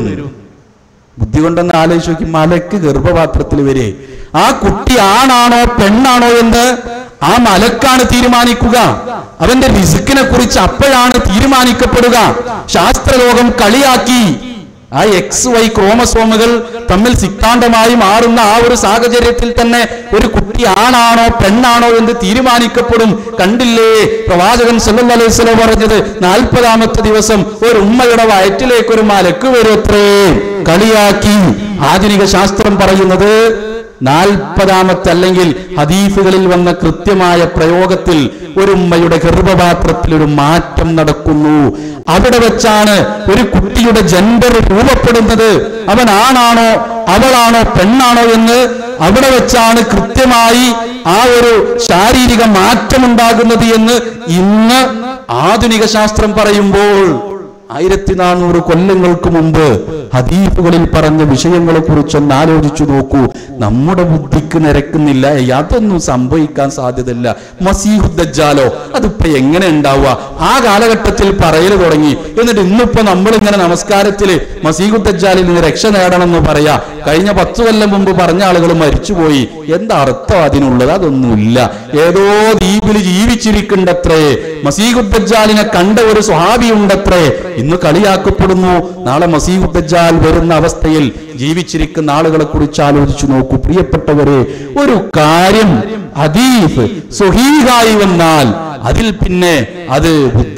ബുദ്ധി കൊണ്ടൊന്ന് ആലോചിച്ച് നോക്കി, മലക്ക് ഗർഭപാത്രത്തിൽ വരെ ആ കുട്ടി ആണാണോ പെണ്ണാണോ എന്ന് ആ മലക്കാണ് തീരുമാനിക്കുക. അവന്റെ റിസ്കിനെ കുറിച്ച് അപ്പോഴാണ് തീരുമാനിക്കപ്പെടുക. ശാസ്ത്രലോകം കളിയാക്കി ആ എക്സ് വൈ ക്രോമസോമുകൾ തമ്മിൽ സിദ്ധാന്തമായി മാറുന്ന ആ ഒരു സാഹചര്യത്തിൽ തന്നെ ഒരു കുട്ടി ആണാണോ പെണ്ണാണോ എന്ന് തീരുമാനിക്കപ്പെടും. കണ്ടില്ലേ പ്രവാചകൻ സല്ലല്ലാഹു അലൈഹി വസല്ലം പറഞ്ഞത്, നാൽപ്പതാമത്തെ ദിവസം ഒരു ഉമ്മയുടെ വയറ്റിലേക്ക് ഒരു മലക്ക് വരുമത്രേ. കളിയാക്കി ആധുനിക ശാസ്ത്രം പറയുന്നത് നാൽപ്പതാമത്തെ അല്ലെങ്കിൽ ഹദീസുകളിൽ വന്ന കൃത്യമായ പ്രയോഗത്തിൽ ഒരു ഉമ്മയുടെ ഗർഭപാത്രത്തിൽ ഒരു മാറ്റം നടക്കുന്നു. അവിടെ വെച്ചാണ് ഒരു കുട്ടിയുടെ ജെൻഡർ രൂപപ്പെടുന്നത്. അവൻ ആണാണോ അവളാണോ പെണ്ണാണോ എന്ന് അവിടെ വെച്ചാണ് കൃത്യമായി ആ ഒരു ശാരീരിക മാറ്റമുണ്ടാകുന്നത് എന്ന് ഇന്ന് ആധുനിക ശാസ്ത്രം പറയുമ്പോൾ ആയിരത്തി നാനൂറ് കൊല്ലങ്ങൾക്ക് മുമ്പ് ഹദീസുകളിൽ പറഞ്ഞ വിഷയങ്ങളെ കുറിച്ചൊന്ന് ആലോചിച്ചു നോക്കൂ. നമ്മുടെ ബുദ്ധിക്ക് നിരക്കുന്നില്ല. അതൊന്നും സംഭവിക്കാൻ സാധ്യതയില്ല. മസീഹു ദജ്ജാലോ അതിപ്പോ എങ്ങനെ ഉണ്ടാവുക? ആ കാലഘട്ടത്തിൽ പറയൽ തുടങ്ങി. എന്നിട്ട് ഇന്നിപ്പോ നമ്മളിങ്ങനെ നമസ്കാരത്തില് മസീഹു ദജ്ജാലിൽ നിന്ന് രക്ഷ നേടണമെന്ന് പറയാ. കഴിഞ്ഞ പത്തു കൊല്ലം മുമ്പ് പറഞ്ഞ ആളുകൾ മരിച്ചുപോയി. എന്താ അർത്ഥം അതിനുള്ളത്? അതൊന്നുമില്ല. ഏതോ ദ്വീപിൽ ജീവിച്ചിരിക്കണ്ടത്രേ. മസീഹു ദജ്ജാലിനെ കണ്ട ഒരു സ്വഹാബി ഉണ്ടത്രേ. ഇന്ന് കളിയാക്കപ്പെടുന്നു. നാളെ മസീഹു ദജ്ജാൽ വരുന്ന അവസ്ഥയിൽ ജീവിച്ചിരിക്കുന്ന ആളുകളെ കുറിച്ച് ആലോചിച്ചു നോക്കൂ. പ്രിയപ്പെട്ടവരെ, ഒരു കാര്യം ഹദീസ് സ്വഹീഹായി വന്നാൽ അതിൽ പിന്നെ അത് ബുദ്ധി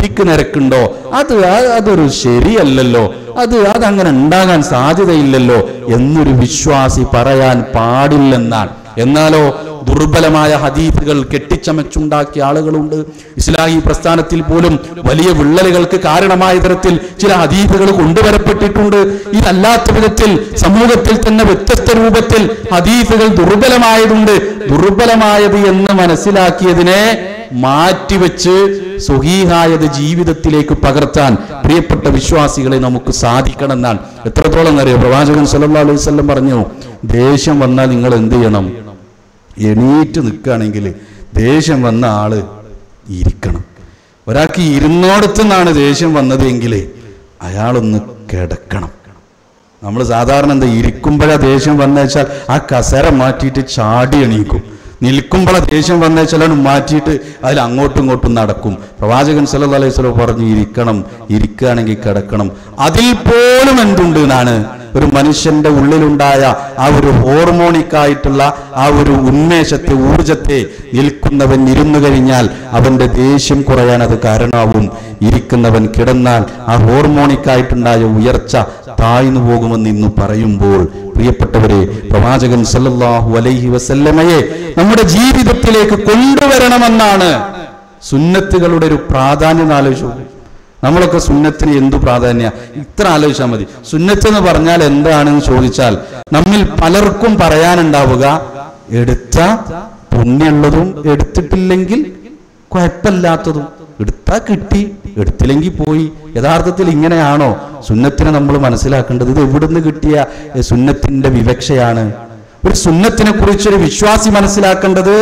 ബുദ്ധിക്ക് നിരക്കുണ്ടോ, അത് അതൊരു ശരിയല്ലല്ലോ, അത് അതങ്ങനെ ഉണ്ടാകാൻ സാധ്യതയില്ലല്ലോ എന്നൊരു വിശ്വാസി പറയാൻ പാടില്ലെന്നാണ്. എന്നാലോ ദുർബലമായ ഹദീസുകൾ കെട്ടിച്ചമച്ചുണ്ടാക്കിയ ആളുകളുണ്ട്. ഇസ്ലാഹി പ്രസ്ഥാനത്തിൽ പോലും വലിയ വിള്ളലുകൾക്ക് കാരണമായ തരത്തിൽ ചില ഹദീസുകൾ കൊണ്ടുവരപ്പെട്ടിട്ടുണ്ട്. ഇതല്ലാത്ത വിധത്തിൽ സമൂഹത്തിൽ തന്നെ വ്യത്യസ്ത രൂപത്തിൽ ഹദീസുകൾ ദുർബലമായതുണ്ട്. ദുർബലമായത് എന്ന് മനസ്സിലാക്കിയതിനെ മാറ്റിവെച്ച് സ്വഹീഹായത് ജീവിതത്തിലേക്ക് പകർത്താൻ പ്രിയപ്പെട്ട വിശ്വാസികളെ നമുക്ക് സാധിക്കണം എന്നാണ്. എത്രത്തോളം എന്നറിയോ, പ്രവാചകൻ സല്ലല്ലാഹു അലൈഹി വസല്ലം പറഞ്ഞു, ദേഷ്യം വന്നാൽ നിങ്ങൾ എന്ത് ചെയ്യണം? എണീറ്റ് നിൽക്കുകയാണെങ്കിൽ ദേഷ്യം വന്ന ആള് ഇരിക്കണം. ഒരാൾക്ക് ഇരുന്നോടത്തു നിന്നാണ് ദേഷ്യം വന്നത് എങ്കിൽ അയാളൊന്ന് കിടക്കണം. നമ്മൾ സാധാരണ എന്താ, ഇരിക്കുമ്പോഴാ ദേഷ്യം വന്നു വെച്ചാൽ ആ കസേര മാറ്റിയിട്ട് ചാടി എണീക്കും. നിൽക്കുമ്പോഴെ ദേഷ്യം വന്നു വെച്ചാൽ മാറ്റിയിട്ട് അതിൽ അങ്ങോട്ടും ഇങ്ങോട്ടും നടക്കും. പ്രവാചകൻ സല്ലല്ലാഹു അലൈഹി വസല്ലം പറഞ്ഞു, ഇരിക്കണം, ഇരിക്കുകയാണെങ്കിൽ കിടക്കണം. അതിൽ പോലും എന്തുണ്ട് എന്നാണ്, ഒരു മനുഷ്യന്റെ ഉള്ളിലുണ്ടായ ആ ഒരു ഹോർമോണിക്കായിട്ടുള്ള ആ ഒരു ഉന്മേഷത്തെ, ഊർജത്തെ നിൽക്കുന്നവൻ ഇരുന്നു കഴിഞ്ഞാൽ അവന്റെ ദേഷ്യം കുറയാൻ അത് കാരണമാവും. ഇരിക്കുന്നവൻ കിടന്നാൽ ആ ഹോർമോണിക്കായിട്ടുണ്ടായ ഉയർച്ച താഴ്ന്നു പോകുമെന്ന് ഇന്ന് പറയുമ്പോൾ പ്രിയപ്പെട്ടവരെ, പ്രവാചകൻ സല്ലല്ലാഹു അലൈഹി വസല്ലമയെ നമ്മുടെ ജീവിതത്തിലേക്ക് കൊണ്ടുവരണമെന്നാണ്. സുന്നത്തുകളുടെ ഒരു പ്രാധാന്യം ആലോചിച്ചു. നമ്മളൊക്കെ സുന്നത്തിന് എന്തു പ്രാധാന്യ, ഇത്ര ആലോചിച്ചാൽ മതി. സുന്നത്ത് എന്ന് പറഞ്ഞാൽ എന്താണെന്ന് ചോദിച്ചാൽ നമ്മിൽ പലർക്കും പറയാനുണ്ടാവുക, എടുത്ത പുണ്യമുള്ളതും എടുത്തിട്ടില്ലെങ്കിൽ കുഴപ്പമില്ലാത്തതും. എടുത്താ കിട്ടി, എടുത്തില്ലെങ്കിൽ പോയി. യഥാർത്ഥത്തിൽ ഇങ്ങനെയാണോ സുന്നത്തിനെ നമ്മൾ മനസ്സിലാക്കേണ്ടത്? ഇത് എവിടുന്ന് കിട്ടിയ സുന്നത്തിന്റെ വിവക്ഷയാണ്? ഒരു സുന്നത്തിനെ കുറിച്ചൊരു വിശ്വാസി മനസ്സിലാക്കേണ്ടത്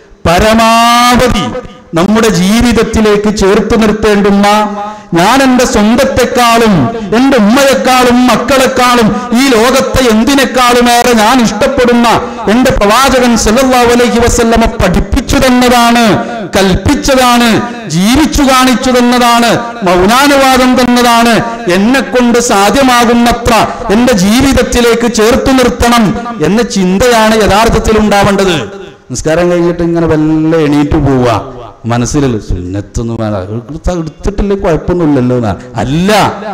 പരമാവധി നമ്മുടെ ജീവിതത്തിലേക്ക് ചേർത്ത് നിർത്തേണ്ടുന്ന, ഞാൻ എൻ്റെ സ്വന്തത്തെക്കാളും എൻ്റെ ഉമ്മയെക്കാളും മക്കളെക്കാളും ഈ ലോകത്തെ എന്തിനേക്കാളുമേറെ ഞാൻ ഇഷ്ടപ്പെടുന്ന എൻ്റെ പ്രവാചകൻ സല്ലല്ലാഹു അലൈഹി വസല്ലമ പഠിപ്പിച്ചു തന്നതാണ്, കൽപ്പിച്ചതാണ്, ജീവിച്ചു കാണിച്ചു തന്നതാണ്, മൗനാനുവാദം തന്നതാണ്. എന്നെ കൊണ്ട് സാധ്യമാകുന്നത്ര എൻ്റെ ജീവിതത്തിലേക്ക് ചേർത്തു നിർത്തണം എന്ന ചിന്തയാണ് യഥാർത്ഥത്തിൽ ഉണ്ടാവേണ്ടത്. നിസ്കാരം കഴിഞ്ഞിട്ട് ഇങ്ങനെ വല്ല എണീറ്റ് പോവുക, മനസ്സിലല്ലോ സുന്നത്തൊന്നും എടുത്തിട്ടില്ലേ കുഴപ്പമൊന്നുമില്ലല്ലോ എന്നാ. അല്ല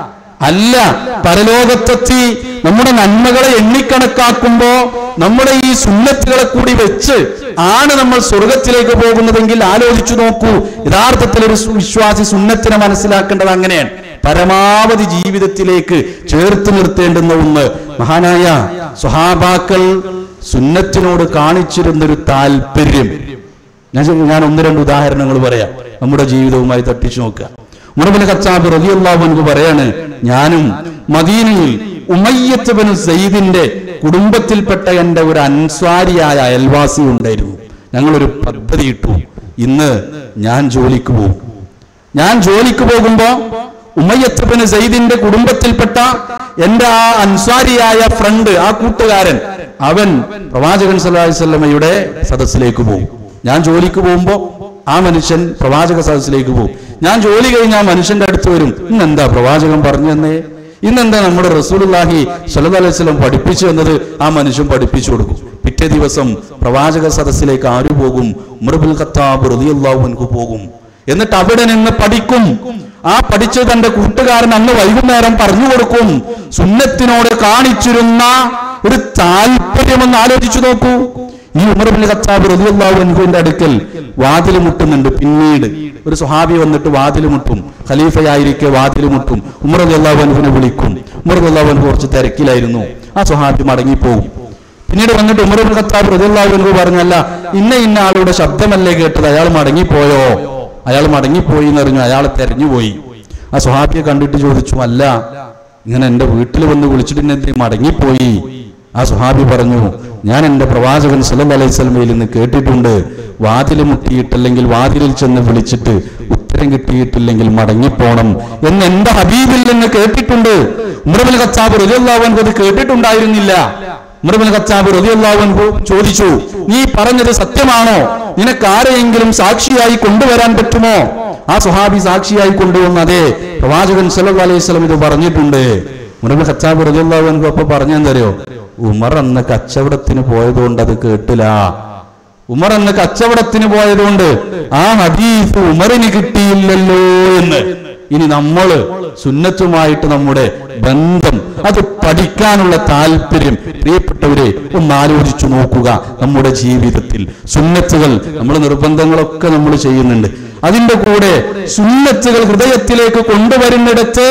അല്ല പരലോകത്തെത്തി നമ്മുടെ നന്മകളെ എണ്ണിക്കണക്കാക്കുമ്പോ നമ്മുടെ ഈ സുന്നത്തുകളെ കൂടി വെച്ച് ആണ് നമ്മൾ സ്വർഗത്തിലേക്ക് പോകുന്നതെങ്കിൽ ആലോചിച്ചു നോക്കൂ. യഥാർത്ഥത്തിൽ ഒരു വിശ്വാസി സുന്നത്തിനെ മനസ്സിലാക്കേണ്ടത് അങ്ങനെയാണ്. പരമാവധി ജീവിതത്തിലേക്ക് ചേർത്ത് നിർത്തേണ്ടുന്ന ഒന്ന്. മഹാനായ സ്വഹാബാക്കൾ സുന്നത്തിനോട് കാണിച്ചിരുന്നൊരു താല്പര്യം, ഞാൻ ഞാൻ ഒന്ന് രണ്ട് ഉദാഹരണങ്ങൾ പറയാം, നമ്മുടെ ജീവിതവുമായി തട്ടിച്ചു നോക്കുക. ഉമർ ഇബ്നു ഖത്താബ് റളിയല്ലാഹു അൻഹു പറയാണ്, ഞാനും മദീനയിൽ ഉമയ്യത്ത് ബിൻ സയ്യിദിന്റെ കുടുംബത്തിൽപ്പെട്ട എൻ്റെ ഒരു അൻസ്വാരിയായ അയൽവാസി ഉണ്ടായിരുന്നു. ഞങ്ങളൊരു പദ്ധതി ഇട്ടു, ഇന്ന് ഞാൻ ജോലിക്ക് പോകും. ഞാൻ ജോലിക്ക് പോകുമ്പോ ഉമയ്യത്ത് ബിൻ സയ്യിദിന്റെ കുടുംബത്തിൽപ്പെട്ട എൻ്റെ ആ അൻസ്വാരിയായ ഫ്രണ്ട്, ആ കൂട്ടുകാരൻ, അവൻ പ്രവാചകൻ സല്ലല്ലാഹു അലൈഹി വസല്ലമയുടെ സദസ്സിലേക്ക് പോകും. ഞാൻ ജോലിക്ക് പോകുമ്പോ ആ മനുഷ്യൻ പ്രവാചക സദസ്സിലേക്ക് പോകും. ഞാൻ ജോലി കഴിഞ്ഞ് ആ മനുഷ്യന്റെ അടുത്ത് വരും, ഇന്നെന്താ പ്രവാചകൻ പറഞ്ഞു തന്നേ, ഇന്നെന്താ നമ്മുടെ റസൂലുള്ളാഹി സ്വല്ലല്ലാഹു അലൈഹി വസല്ലം പഠിപ്പിച്ചു എന്നത് ആ മനുഷ്യൻ പഠിപ്പിച്ചു കൊടുക്കും. പിറ്റേ ദിവസം പ്രവാചക സദസ്സിലേക്ക് ആര് പോകും? ഉമർ ഇബ്നുൽ ഖത്താബ് റളിയല്ലാഹു അൻഹു പോകും. എന്നിട്ട് അവിടെ നിന്ന് പഠിക്കും. ആ പഠിച്ചത് തന്റെ കൂട്ടുകാരൻ അന്ന് വൈകുന്നേരം പറഞ്ഞു കൊടുക്കും. സുന്നത്തിനോട് കാണിച്ചിരുന്ന ഒരു താല്പര്യമെന്ന് ആലോചിച്ചു നോക്കൂ. ഈ ഉമർ ഇബ്നുൽ ഖത്താബ് റളിയല്ലാഹു അൻഹുവിന്റെ അടുക്കൽ വാതിൽ മുട്ടുന്നുണ്ട്. പിന്നീട് ഒരു സ്വഹാബി വന്നിട്ട് വാതിൽ മുട്ടും, ഖലീഫയായിരിക്കെ വാതിൽ മുട്ടും. ഉമർ റളിയല്ലാഹു അൻഹുവിനെ വിളിക്കും. ഉമർ റളിയല്ലാഹു അൻഹു കുറച്ച് തിരക്കിലായിരുന്നു. ആ സ്വഹാബി മടങ്ങിപ്പോകും. പിന്നീട് വന്നിട്ട് ഉമർ ഇബ്നുൽ ഖത്താബ് റളിയല്ലാഹു അൻഹു പറഞ്ഞല്ല, ഇന്ന ഇന്ന ആളുടെ ശബ്ദമല്ലേ കേട്ടത്, അയാൾ മടങ്ങിപ്പോയോ? അയാൾ മടങ്ങിപ്പോയി എന്ന് പറഞ്ഞു. അയാളെ തെരഞ്ഞുപോയി. ആ സ്വഹാബിയെ കണ്ടിട്ട് ചോദിച്ചു, അല്ല ഇങ്ങനെ എൻ്റെ വീട്ടിൽ വന്ന് വിളിച്ചിട്ട് മടങ്ങിപ്പോയി? ആ സ്വഹാബി പറഞ്ഞു, ഞാൻ എൻ്റെ പ്രവാചകൻ സല്ലല്ലാഹു അലൈഹി വസല്ലമയിൽ നിന്ന് കേട്ടിട്ടുണ്ട്, വാതിൽ മുട്ടിയിട്ടല്ലെങ്കിൽ വാതിലിൽ ചെന്ന് വിളിച്ചിട്ട് ഉത്തരം കിട്ടിയിട്ടില്ലെങ്കിൽ മടങ്ങിപ്പോണം എന്ന് എൻ്റെ ഹബീബിൽ നിന്ന് കേട്ടിട്ടുണ്ട്. ഉമർ ഇബ്നുൽ ഖത്താബ് റളിയല്ലാഹു അൻഹു അത് കേട്ടിട്ടുണ്ടായിരുന്നില്ല. ഉമർ ഇബ്നുൽ ഖത്താബ് റളിയല്ലാഹു അൻഹു ചോദിച്ചു, നീ പറഞ്ഞത് സത്യമാണോ? നിനക്ക് ആരെയെങ്കിലും സാക്ഷിയായി കൊണ്ടുവരാൻ പറ്റുമോ? ആ സ്വഹാബി സാക്ഷിയായി കൊണ്ടുവന്ന്, അതെ പ്രവാചകൻ സല്ലല്ലാഹു അലൈഹി വസല്ലം ഇത് പറഞ്ഞിട്ടുണ്ട്. ഉമർ ഇബ്നുൽ ഖത്താബ് റളിയല്ലാഹു അൻഹു അപ്പൊ പറഞ്ഞെന്തറിയോ? ഉമർ അന്ന് കച്ചവടത്തിന് പോയതുകൊണ്ട് അത് കേട്ടില്ല. ഉമർ അന്ന് കച്ചവടത്തിന് പോയതുകൊണ്ട് ആ ഹദീസ് ഉമറിന് കിട്ടിയില്ലല്ലോ എന്ന്. ഇനി നമ്മള് സുന്നത്തുമായിട്ട് നമ്മുടെ ബന്ധം, അത് പഠിക്കാനുള്ള താല്പര്യം പ്രിയപ്പെട്ടവരെ ഒന്ന് ആലോചിച്ചു നോക്കുക. നമ്മുടെ ജീവിതത്തിൽ സുന്നത്തുകൾ, നമ്മൾ നിർബന്ധങ്ങളൊക്കെ നമ്മൾ ചെയ്യുന്നുണ്ട്, അതിന്റെ കൂടെ സുന്നത്തുകൾ ഹൃദയത്തിലേക്ക് കൊണ്ടുവരുന്നിടത്ത്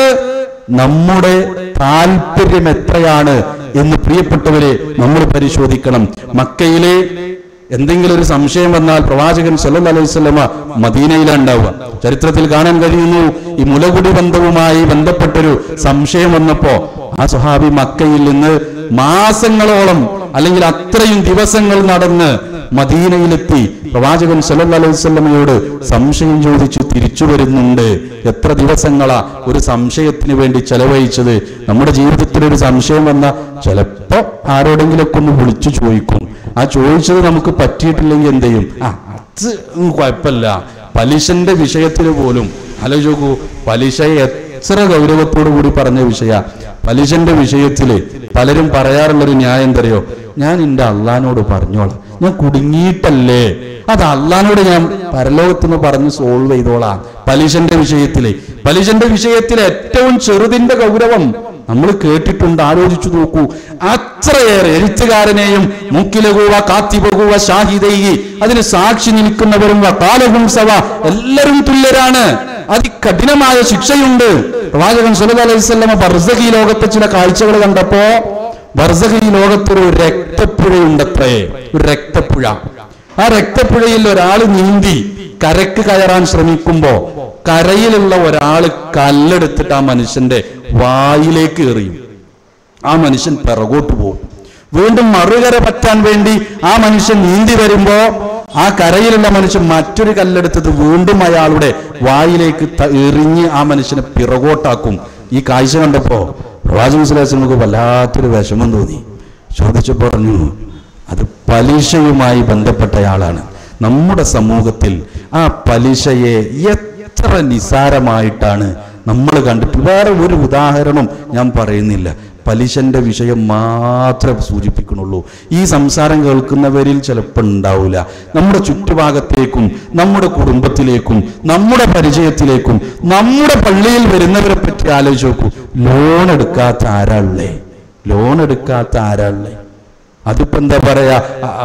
നമ്മുടെ താല്പര്യം എത്രയാണ് എന്ന് പ്രിയപ്പെട്ടവരെ നമ്മൾ പരിശോധിക്കണം. മക്കയിലെ എന്തെങ്കിലും ഒരു സംശയം വന്നാൽ പ്രവാചകൻ സല്ലല്ലാഹു അലൈഹി വസല്ലമ മദീനയിലുണ്ടാവുക. ചരിത്രത്തിൽ കാണാൻ കഴിയുന്നു, ഈ മുലകുടി ബന്ധവുമായി ബന്ധപ്പെട്ടൊരു സംശയം വന്നപ്പോ ആ സ്വഹാബി മക്കയിൽ നിന്ന് മാസങ്ങളോളം അല്ലെങ്കിൽ അത്രയും ദിവസങ്ങൾ നടന്ന് മദീനയിലെത്തി പ്രവാചകൻ സല്ലല്ലാഹു അലൈഹി വസല്ലമയോട് സംശയം ചോദിച്ചു തിരിച്ചു വരുന്നുണ്ട്. എത്ര ദിവസങ്ങളാ ഒരു സംശയത്തിന് വേണ്ടി ചെലവഴിച്ചത്. നമ്മുടെ ജീവിതത്തിൽ ഒരു സംശയം വന്ന ചിലപ്പോ ആരോടെങ്കിലൊക്കെ ഒന്ന് വിളിച്ചു ചോദിക്കും. ആ ചോദിച്ചത് നമുക്ക് പറ്റിയിട്ടില്ലെങ്കിൽ എന്ത് ചെയ്യും? ആ അത് കുഴപ്പമില്ല. പലിശന്റെ വിഷയത്തിൽ പോലും ആലോചിച്ച് നോക്കൂ, പലിശയെ എത്ര ഗൗരവത്തോടു കൂടി പറഞ്ഞ വിഷയ. പലിശന്റെ വിഷയത്തില് പലരും പറയാറുള്ളൊരു ന്യായം എന്തറിയോ? ഞാൻ എന്റെ അള്ളാനോട് പറഞ്ഞോളാം, ഞാൻ കുടുങ്ങിയിട്ടല്ലേ, അത് അള്ളാനോട് ഞാൻ പരലോകത്തുനിന്ന് പറഞ്ഞ് സോൾവ് ചെയ്തോളാം. പലിശന്റെ വിഷയത്തില് പലിശന്റെ വിഷയത്തിൽ ഏറ്റവും ചെറുതിന്റെ ഗൗരവം നമ്മൾ കേട്ടിട്ടുണ്ട്. ആലോചിച്ചു നോക്കൂ, അത്രയേറെ എഴുത്തുകാരനെയും മുക്കിലകുവ കാത്തിപകുവ ഷാഹിദൈഹി, അതിന് സാക്ഷി നിൽക്കുന്നവരും കാലഹും സവ, എല്ലാവരും തുല്യരാണ്. അതികഠിനമായ ശിക്ഷയുണ്ട്. പ്രവാചകൻ സല്ലല്ലാഹു അലൈഹി വസല്ലമ ബർസഖി ലോകത്തെ ചില കാഴ്ചകൾ കണ്ടപ്പോ, ബർസഖി ലോകത്തൊരു രക്തപ്പുഴയുണ്ടത്രേ, ഒരു രക്തപ്പുഴ. ആ രക്തപ്പുഴയിൽ ഒരാൾ നീന്തി കരക്ക് കയറാൻ ശ്രമിക്കുമ്പോ കരയിലുള്ള ഒരാൾ കല്ലെടുത്തിട്ട് ആ മനുഷ്യന്റെ വായിലേക്ക് എറിയും. ആ മനുഷ്യൻ പിറകോട്ട് പോകും. വീണ്ടും മറുകര പറ്റാൻ വേണ്ടി ആ മനുഷ്യൻ നീന്തി വരുമ്പോ ആ കരയിലുള്ള മനുഷ്യൻ മറ്റൊരു കല്ലെടുത്തത് വീണ്ടും അയാളുടെ വായിലേക്ക് എറിഞ്ഞ് ആ മനുഷ്യനെ പിറകോട്ടാക്കും. ഈ കാഴ്ച കണ്ടപ്പോ പ്രവാചകൻ സ്വല്ലല്ലാഹു അലൈഹി വസല്ലമക്ക് വല്ലാത്തൊരു വിഷമം തോന്നി. ചോദിച്ചു പറഞ്ഞു, അത് പലിശയുമായി ബന്ധപ്പെട്ടയാളാണ്. നമ്മുടെ സമൂഹത്തിൽ ആ പലിശയെ എത്ര നിസാരമായിട്ടാണ് നമ്മൾ കണ്ടിട്ട്. വേറെ ഒരു ഉദാഹരണം ഞാൻ പറയുന്നില്ല, പലിശന്റെ വിഷയം മാത്രമേ സൂചിപ്പിക്കുന്നുള്ളൂ. ഈ സംസാരം കേൾക്കുന്നവരിൽ ചിലപ്പോൾ ഉണ്ടാവില്ല. നമ്മുടെ ചുറ്റുഭാഗത്തേക്കും നമ്മുടെ കുടുംബത്തിലേക്കും നമ്മുടെ പരിചയത്തിലേക്കും നമ്മുടെ പള്ളിയിൽ വരുന്നവരെ പറ്റി ആലോചിച്ച് നോക്കൂ. ലോൺ എടുക്കാത്ത ആരാളേ? ലോൺ എടുക്കാത്ത ആരാളേ? അതിപ്പോ എന്താ പറയാ,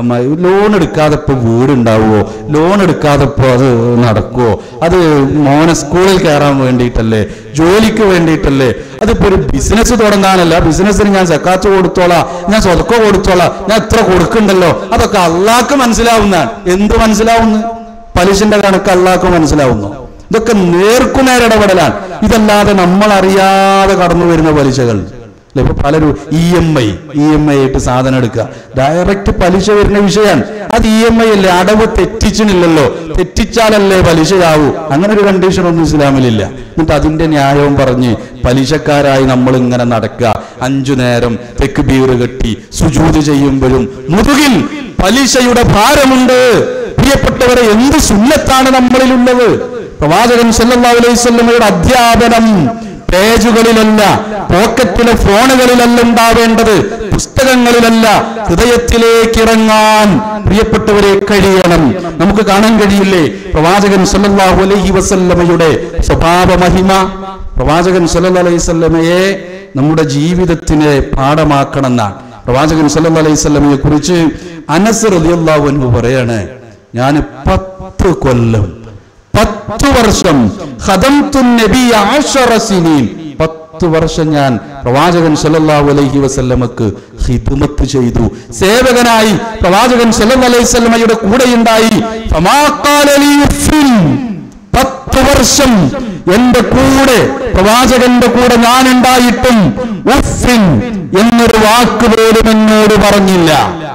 ലോൺ എടുക്കാതെ ഇപ്പൊ വീടുണ്ടാവുമോ? ലോൺ എടുക്കാതെ ഇപ്പോ അത് നടക്കുവോ? അത് മോനെ സ്കൂളിൽ കയറാൻ വേണ്ടിയിട്ടല്ലേ, ജോലിക്ക് വേണ്ടിയിട്ടല്ലേ? അതിപ്പോ ഒരു ബിസിനസ് തുടങ്ങാനല്ല. ബിസിനസ്സിന് ഞാൻ സക്കാത്ത് കൊടുത്തോളാം, ഞാൻ സ്വതക്ക കൊടുത്തോളാം, ഞാൻ എത്ര കൊടുക്കണ്ടല്ലോ, അതൊക്കെ അള്ളാഹ്ക്ക് മനസ്സിലാവുന്നതാണ്. എന്ത് മനസ്സിലാവുന്നു? പലിശന്റെ കണക്ക് അള്ളാഹ്ക്ക് മനസ്സിലാവുന്നു. ഇതൊക്കെ നേർക്കുനേരിടപെടലാണ്. ഇതല്ലാതെ നമ്മൾ അറിയാതെ കടന്നു വരുന്ന പലിശകൾ. ഇപ്പൊ പലരും E M I E M I ആയിട്ട് സാധനം എടുക്കുക, ഡയറക്റ്റ് പലിശ വരുന്ന വിഷയമാണ്. അത് ഇ എം ഐ അല്ലേ, അടവ് തെറ്റിച്ചിട്ടില്ലല്ലോ, തെറ്റിച്ചാലല്ലേ പലിശയാവൂ. അങ്ങനെ ഒരു കണ്ടീഷൻ ഒന്നും ഇസ്ലാമിലില്ല. എന്നിട്ട് അതിന്റെ ന്യായവും പറഞ്ഞ് പലിശക്കാരായി നമ്മൾ ഇങ്ങനെ നടക്കുക. അഞ്ചു നേരം തെക്ബീർ കെട്ടി സുജൂദ് ചെയ്യുമ്പോഴും മുതുകിൽ പലിശയുടെ ഭാരമുണ്ട്. പ്രിയപ്പെട്ടവരെ, എന്ത് സുന്നത്താണ് നമ്മളിലുള്ളത്? പ്രവാചകൻ സല്ലല്ലാഹു അലൈഹി വസല്ലമയുടെ അധ്യാപനം പേജുകളിലല്ല, പോക്കറ്റിലെ ഫോണുകളിലല്ല ഉണ്ടാവേണ്ടത്, പുസ്തകങ്ങളിലല്ല, ഹൃദയത്തിലേക്ക് ഇറങ്ങാൻ പ്രിയപ്പെട്ടവരെ കഴിയണം. നമുക്ക് കാണാൻ കഴിയില്ലേ പ്രവാചകൻ സല്ലല്ലാഹു അലൈഹി വസല്ലമയുടെ സ്വഭാവ മഹിമ? പ്രവാചകൻ സല്ലല്ലാഹു അലൈഹി വസല്ലമയെ നമ്മുടെ ജീവിതത്തിനെ പാഠമാക്കണമെന്നാണ്. പ്രവാചകൻ സല്ലല്ലാഹു അലൈഹി വസല്ലമയെ കുറിച്ച് അനസ് റളിയല്ലാഹു അൻഹു പറയാണ്, ഞാൻ പത്ത് കൊല്ലം പത്ത് വർഷം ഖദംതു നബിയ അശറ സിനീൻ, പത്ത് വർഷം ഞാൻ പ്രവാചകൻ സല്ലല്ലാഹു അലൈഹി വസല്ലമക്ക് ഖിദ്മത്ത് ചെയ്തു, സേവകനായി പ്രവാചകൻ സല്ലല്ലാഹു അലൈഹി വസല്ലമയുടെ കൂടെയുണ്ടായി. ഫമാ ഖാല ലി ഉഫ്ഫിൻ, പത്ത് വർഷം എന്റെ കൂടെ പ്രവാചകന്റെ കൂടെ ഞാൻ ഉണ്ടായിട്ടും ഉഫ്ഫിൻ എന്നൊരു വാക്ക് പോലും എന്നോട് പറഞ്ഞില്ല.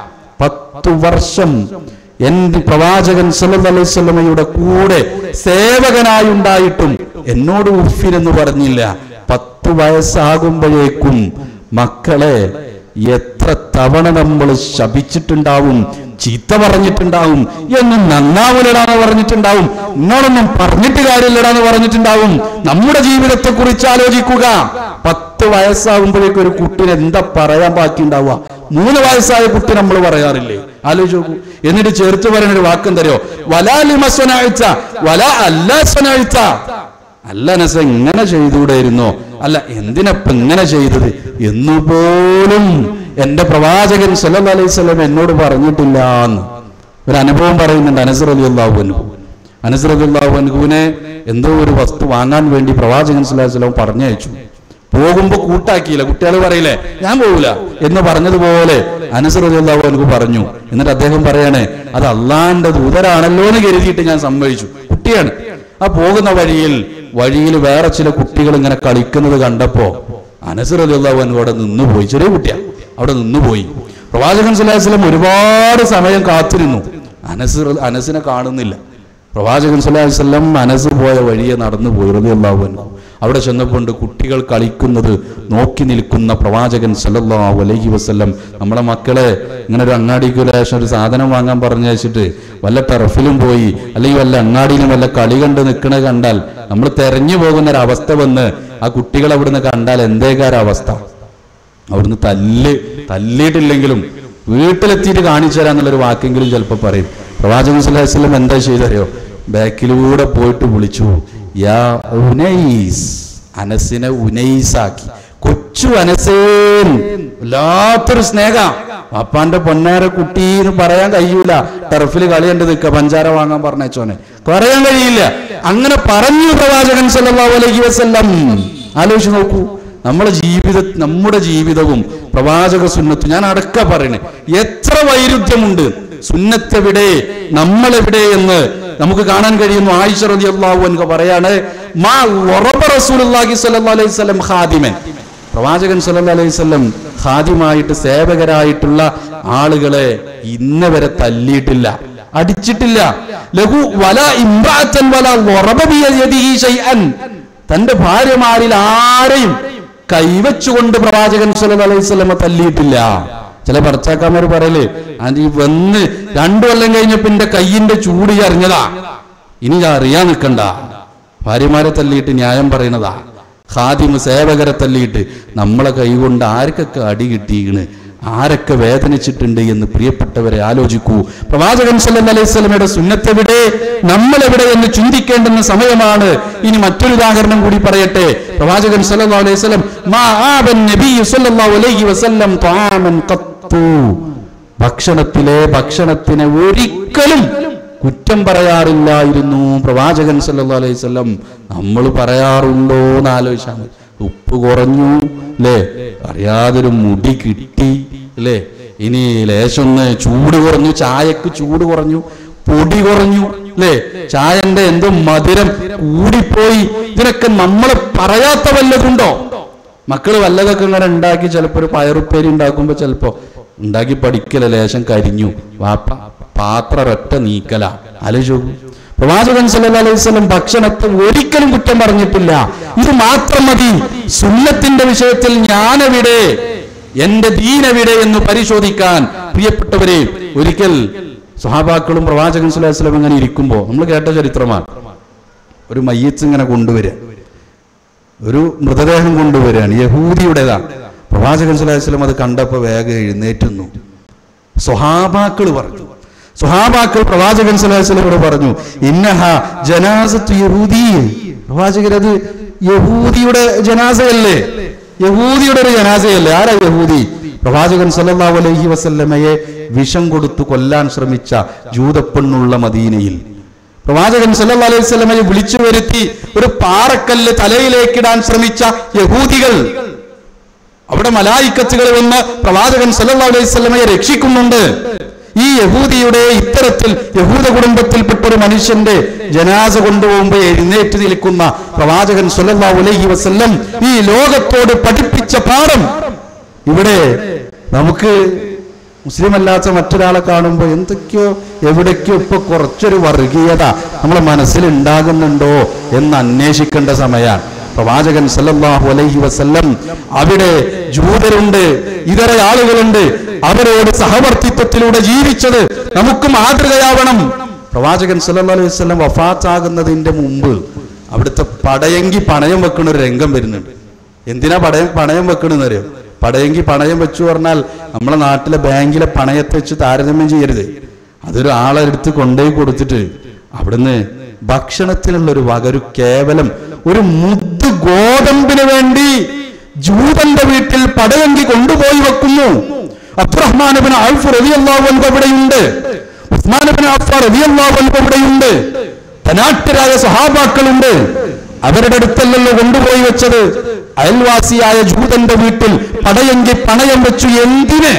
പത്ത് വർഷം എന്റെ പ്രവാചകൻ സല്ലല്ലാഹു അലൈഹി വസല്ലമയുടെ കൂടെ സേവകനായി ഉണ്ടായിട്ടും എന്നോട് ഉഫ്ഫിൻ എന്ന് പറഞ്ഞില്ല. പത്ത് വയസ്സാകുമ്പോഴേക്കും മക്കളെ എത്ര തവണ നമ്മൾ ശപിച്ചിട്ടുണ്ടാവും, ചീത്ത പറഞ്ഞിട്ടുണ്ടാവും, എന്നും നന്നാവൂലടാന്ന് പറഞ്ഞിട്ടുണ്ടാവും, ഇന്നോടൊന്നും പറഞ്ഞിട്ട് കാര്യമില്ലടാന്ന് പറഞ്ഞിട്ടുണ്ടാവും. നമ്മുടെ ജീവിതത്തെ കുറിച്ച് ആലോചിക്കുക. പത്ത് വയസ്സാകുമ്പോഴേക്കും ഒരു കുട്ടിന് എന്താ പറയാൻ ബാക്കി ഉണ്ടാവുക? മൂന്ന് വയസ്സായ കുട്ടി നമ്മൾ പറയാറില്ലേ, ആലോചിച്ച് നോക്കൂ. എന്നിട്ട് ചേർത്ത് പറയുന്ന ഒരു വാക്കം തരോ, വലാ ലിമ സ്വനഅത വലാ അല്ലാ സ്വനഅത. അല്ല അനസ ഇങ്ങനെ ചെയ്തുകൂടായിരുന്നോ, അല്ല എന്തിനപ്പ ഇങ്ങനെ ചെയ്തത് എന്നുപോലും എന്റെ പ്രവാചകൻ സല്ലല്ലാഹു അലൈഹി വസല്ലം എന്നോട് പറഞ്ഞിട്ടില്ല എന്ന് ഒരു അനുഭവം പറയുന്നുണ്ട് അനസ് റളിയല്ലാഹു അൻഹു. അനസ് റളിയല്ലാഹു അൻഹുവിനെ എന്തോ ഒരു വസ്തു വാങ്ങാൻ വേണ്ടി പ്രവാചകൻ സല്ലല്ലാഹു അലൈഹി വസല്ലം പറഞ്ഞയച്ചു. പോകുമ്പോ കൂട്ടാക്കിയില്ല. കുട്ടികൾ പറയില്ലേ ഞാൻ പോകൂല എന്ന് പറഞ്ഞതുപോലെ അനസ് റളിയല്ലാഹു അൻഹു പറഞ്ഞു. എന്നിട്ട് അദ്ദേഹം പറയാണ്, അത് അള്ളാന്റെ ദൂതരാണല്ലോ എന്ന് കരുതിയിട്ട് ഞാൻ സമ്മതിച്ചു. കുട്ടിയാണ്. ആ പോകുന്ന വഴിയിൽ വഴിയിൽ വേറെ ചില കുട്ടികൾ ഇങ്ങനെ കളിക്കുന്നത് കണ്ടപ്പോ അനസ് റളിയല്ലാഹു അൻഹു അവിടെ നിന്നുപോയി. ചെറിയ കുട്ടിയാ, അവിടെ നിന്നുപോയി. പ്രവാചകൻ സല്ലല്ലാഹു അലൈഹി വസല്ലം ഒരുപാട് സമയം കാത്തിരുന്നു. അനസ് അനസിനെ കാണുന്നില്ല. പ്രവാചകൻ സല്ലല്ലാഹു അലൈഹി വസല്ലം അനസ് പോയ വഴിയെ നടന്നു പോയി റളിയല്ലാഹു അൻഹു. അവിടെ ചെന്നപ്പോണ്ട് കുട്ടികൾ കളിക്കുന്നത് നോക്കി നിൽക്കുന്ന പ്രവാചകൻ സല്ലല്ലാഹു അലൈഹി വസല്ലം നമ്മളെ മക്കളെ ഇങ്ങനെ ഒരു അങ്ങാടിക്ക് ലേശം ഒരു സാധനം വാങ്ങാൻ പറഞ്ഞു വെച്ചിട്ട് വല്ല ടർഫിലും പോയി അല്ലെങ്കിൽ വല്ല അങ്ങാടിയിലും വല്ല കളി കണ്ട് നിൽക്കണ കണ്ടാൽ നമ്മൾ തെരഞ്ഞു പോകുന്ന ഒരവസ്ഥ വന്ന് ആ കുട്ടികൾ അവിടുന്ന് കണ്ടാൽ എന്തേക്കാരവസ്ഥ? അവിടുന്ന് തല്ല് തല്ലിയിട്ടില്ലെങ്കിലും വീട്ടിലെത്തിയിട്ട് കാണിച്ചു തരാന്നുള്ളൊരു വാക്കെങ്കിലും ചിലപ്പോൾ പറയും. പ്രവാചകൻ സല്ലല്ലാഹു അലൈഹി വസല്ലം എന്താ ചെയ്തറിയോ? ബാക്കിലൂടെ പോയിട്ട് വിളിച്ചു, യാ ഉനൈസ്. അനസിനെ ഉനൈസാക്കി. കൊച്ചു അനസേൻ. വല്ലാത്തൊരു സ്നേഹ. അപ്പാന്റെ പൊന്നാര കുട്ടി എന്ന് പറയാൻ കഴിയൂല. ടർഫിൽ കളി കണ്ട് നിൽക്കുക, പഞ്ചാര വാങ്ങാൻ പറഞ്ഞോനെ പറയാൻ കഴിയില്ല. അങ്ങനെ പറഞ്ഞു പ്രവാചകൻ സല്ലല്ലാഹു അലൈഹി വസല്ലം. ആലോചിച്ച് നോക്കൂ, നമ്മുടെ ജീവിത നമ്മുടെ ജീവിതവും പ്രവാചക സുന്നത്തും. ഞാൻ അടക്ക പറയണേ, എത്ര വൈരുദ്ധ്യമുണ്ട്. സുന്നത്തെവിടെ, നമ്മളെവിടെ എന്ന് നമുക്ക് കാണാൻ കഴിയുന്നു. ആയിഷ റളിയല്ലാഹു അൻഹ പറയാണ്, മാ വറബ റസൂലുള്ളാഹി സ്വല്ലല്ലാഹു അലൈഹി വസല്ലം ഖാദിമൻ. പ്രവാചകൻ സല്ലല്ലാഹു അലൈഹി വസല്ലം ഖാദിമായിട്ട് സേവകരായിട്ടുള്ള ആളുകളെ ഇന്ന് വരെ തല്ലിയിട്ടില്ല, അടിച്ചിട്ടില്ല. ലഹു വലാ ഇംറഅതൻ വലാ വറബ ബിയദിഹി ഷൈഅൻ. തന്റെ ഭാര്യമാരിൽ ആരെയും കൈവച്ചുകൊണ്ട് പ്രവാചകൻ സല്ലല്ലാഹു അലൈഹി വസല്ലം തല്ലിയിട്ടില്ല. ചില ഭർത്താക്കന്മാർ പറയല്, അത് ഈ വന്ന് രണ്ടു കൊല്ലം കഴിഞ്ഞപ്പോ എന്റെ കയ്യിന്റെ ചൂട് അറിഞ്ഞതാ, ഇനി അറിയാൻ നിൽക്കണ്ട. ഭാര്യമാരെ തല്ലിയിട്ട് ന്യായം പറയുന്നതാ. ഖാദിമ് സേവകരെ തല്ലിയിട്ട് നമ്മളെ കൈകൊണ്ട് ആർക്കൊക്കെ അടി കിട്ടിയിണ്, ആരൊക്കെ വേദനിച്ചിട്ടുണ്ട് എന്ന് പ്രിയപ്പെട്ടവരെ ആലോചിക്കൂ. പ്രവാചകൻ സല്ലല്ലാഹു അലൈഹി വസല്ലമയുടെ സുന്നത്തെവിടെ, നമ്മളെവിടെ എന്ന് ചിന്തിക്കേണ്ടുന്ന സമയമാണ്. ഇനി മറ്റൊരു ഉദാഹരണം കൂടി പറയട്ടെ. പ്രവാചകൻ സല്ലല്ലാഹു അലൈഹി വസല്ലം മാ ആബൻ നബി സല്ലല്ലാഹു അലൈഹി വസല്ലം തആമൻ ഖത്തു. ഭക്ഷണത്തിലെ ഭക്ഷണത്തിനെ ഒരിക്കലും കുറ്റം പറയാറില്ലായിരുന്നു പ്രവാചകൻ സല്ലല്ലാഹു അലൈഹി വസല്ലം. നമ്മൾ പറയാറുണ്ടോ എന്ന് ആലോചിച്ചാൽ മതി. ഉപ്പ് കുറഞ്ഞു അല്ലേ, അറിയാതൊരു മുടി കിട്ടി അല്ലേ, ഇനി ലേശൊന്ന് ചൂട് കുറഞ്ഞു, ചായക്ക് ചൂട് കുറഞ്ഞു, പൊടി കുറഞ്ഞു അല്ലേ, ചായന്റെ എന്തോ മധുരം കൂടിപ്പോയി. ഇതിനൊക്കെ നമ്മൾ പറയാത്ത വല്ലതുണ്ടോ? മക്കള് വല്ലതൊക്കെ ഇങ്ങനെ ഉണ്ടാക്കി ചിലപ്പോ ഒരു പയറുപ്പേരി ഉണ്ടാക്കുമ്പോ ചിലപ്പോ ഉണ്ടാക്കി പഠിക്കല, ലേശം കരിഞ്ഞു, വാപ്പ പാത്ര ഒറ്റ നീക്കല. ആലോചിച്ചു. പ്രവാചകൻ സല്ലല്ലാഹു അലൈഹി വസല്ലം ഭക്ഷണത്തെ ഒരിക്കലും കുറ്റം പറഞ്ഞിട്ടില്ല. ഇത് മാത്രം മതി. സുന്നത്തിന്റെ വിഷയത്തിൽ ഞാനെവിടെ, എന്റെ ദീനെവിടെ എന്ന് പരിശോധിക്കാൻ. പ്രിയപ്പെട്ടവരെ, ഒരിക്കൽ സ്വഹാബാക്കളും പ്രവാചകൻ സല്ലല്ലാഹു അലൈഹി വസല്ലം അങ്ങനെ ഇരിക്കുമ്പോ നമ്മൾ കേട്ട ചരിത്രമാണ്. ഒരു മയ്യിത്ത് ഇങ്ങനെ കൊണ്ടുവരിക, ഒരു മൃതദേഹം കൊണ്ടുവരികയാണ്, യഹൂദിയുടേതാണ്. പ്രവാചകൻ സല്ലല്ലാഹു അലൈഹി വസല്ലം അത് കണ്ടപ്പോ വേഗം എഴുന്നേറ്റുന്നു. സ്വഹാബാക്കൾ പറഞ്ഞു, സ്വഹാബാക്കൾ പ്രവാചകൻ സല്ലല്ലാഹു അലൈഹി വസല്ലമയോട് പറഞ്ഞു, ഇന്നഹ ജനാസത്തു യഹൂദി. പ്രവാചകൻ, അത് യഹൂദിയുടെ ജനാസയല്ലേ, യഹൂദിയുടെ ഒരു ജനാസയല്ലേ. ആരാ യഹൂദി? പ്രവാചകൻ സല്ലല്ലാഹു അലൈഹി വസല്ലമയെ വിഷം കൊടുത്തു കൊല്ലാൻ ശ്രമിച്ച ജൂതപ്പെണ്ണുള്ള മദീനയിൽ പ്രവാചകൻ സല്ലല്ലാഹു അലൈഹി വസല്ലമയെ വിളിച്ചു വരുത്തി ഒരു പാറക്കല്ല് തലയിലേക്കിടാൻ ശ്രമിച്ച യഹൂദികൾ. അവിടെ മലായിക്കത്തുകൾ വന്ന് പ്രവാചകൻ സല്ലല്ലാഹു അലൈഹി വസല്ലമയെ രക്ഷിക്കുന്നുണ്ട്. ഈ യഹൂദിയുടെ ഇത്തരത്തിൽ യഹൂദ കുടുംബത്തിൽപ്പെട്ട ഒരു മനുഷ്യന്റെ ജനാസ കൊണ്ടുപോകുമ്പോൾ എഴുന്നേറ്റ് നിൽക്കുന്ന പ്രവാചകൻ സല്ലല്ലാഹു അലൈഹി വസല്ലം ഈ ലോകത്തോട് പഠിപ്പിച്ച പാഠം ഇവിടെ നമുക്ക് മുസ്ലിം അല്ലാത്ത മറ്റൊരാളെ കാണുമ്പോൾ എന്തൊക്കെയോ എവിടേക്കോ ഇപ്പൊ കുറച്ചൊരു വർഗീയത നമ്മളെ മനസ്സിൽ ഉണ്ടാകുന്നുണ്ടോ എന്ന് അന്വേഷിക്കേണ്ട സമയമാണ്. പ്രവാചകൻ സല്ലല്ലാഹു അലൈഹി വസല്ലം അവിടെ ജൂതരുണ്ട്, ഇതര ആളുകളുണ്ട്, അവരോട് സഹവർത്തിത്വത്തിലൂടെ ജീവിച്ചത് നമുക്ക് മാതൃകയാവണം. പ്രവാചകൻ സല്ലല്ലാഹു അലൈഹി വസല്ലം വഫാത്താകുന്നതിന്റെ മുമ്പ് അവിടുത്തെ പടയങ്കി പണയം വെക്കുന്ന ഒരു രംഗം വരുന്നുണ്ട്. എന്തിനാ പടയം പണയം വെക്കണെന്ന് അറിയോ? പടയെങ്കി പണയം വെച്ചു പറഞ്ഞാൽ നമ്മളെ നാട്ടിലെ ബാങ്കിലെ പണയത്തെ വെച്ച് താരതമ്യം ചെയ്യരുത്. അതൊരു ആളെടുത്ത് കൊണ്ടുപോയി കൊടുത്തിട്ട് അവിടുന്ന് ഭക്ഷണത്തിനുള്ള ഒരു വക, ഒരു കേവലം ഒരു മുദ്ദ് ഗോതമ്പിന് വേണ്ടി ജൂതന്റെ വീട്ടിൽ പടയങ്കി കൊണ്ടുപോയി വെക്കുന്നു. അബ്ദുറഹ്മാൻ ഇബ്നു ഔഫ് റളിയല്ലാഹു അൻഹു അവിടെയുണ്ട്, ഉസ്മാൻ ഇബ്നു അഫ്ഫാൻ റളിയല്ലാഹു അൻഹു അവിടെയുണ്ട്, ധനാഢ്യരായ സഹാബാക്കളുണ്ട്. അവരുടെ അടുത്തല്ലല്ലോ കൊണ്ടുപോയി വെച്ചത്, അയൽവാസിയായ ജൂതന്റെ വീട്ടിൽ പടയങ്കി പണയം വെച്ചു. എന്തിന്?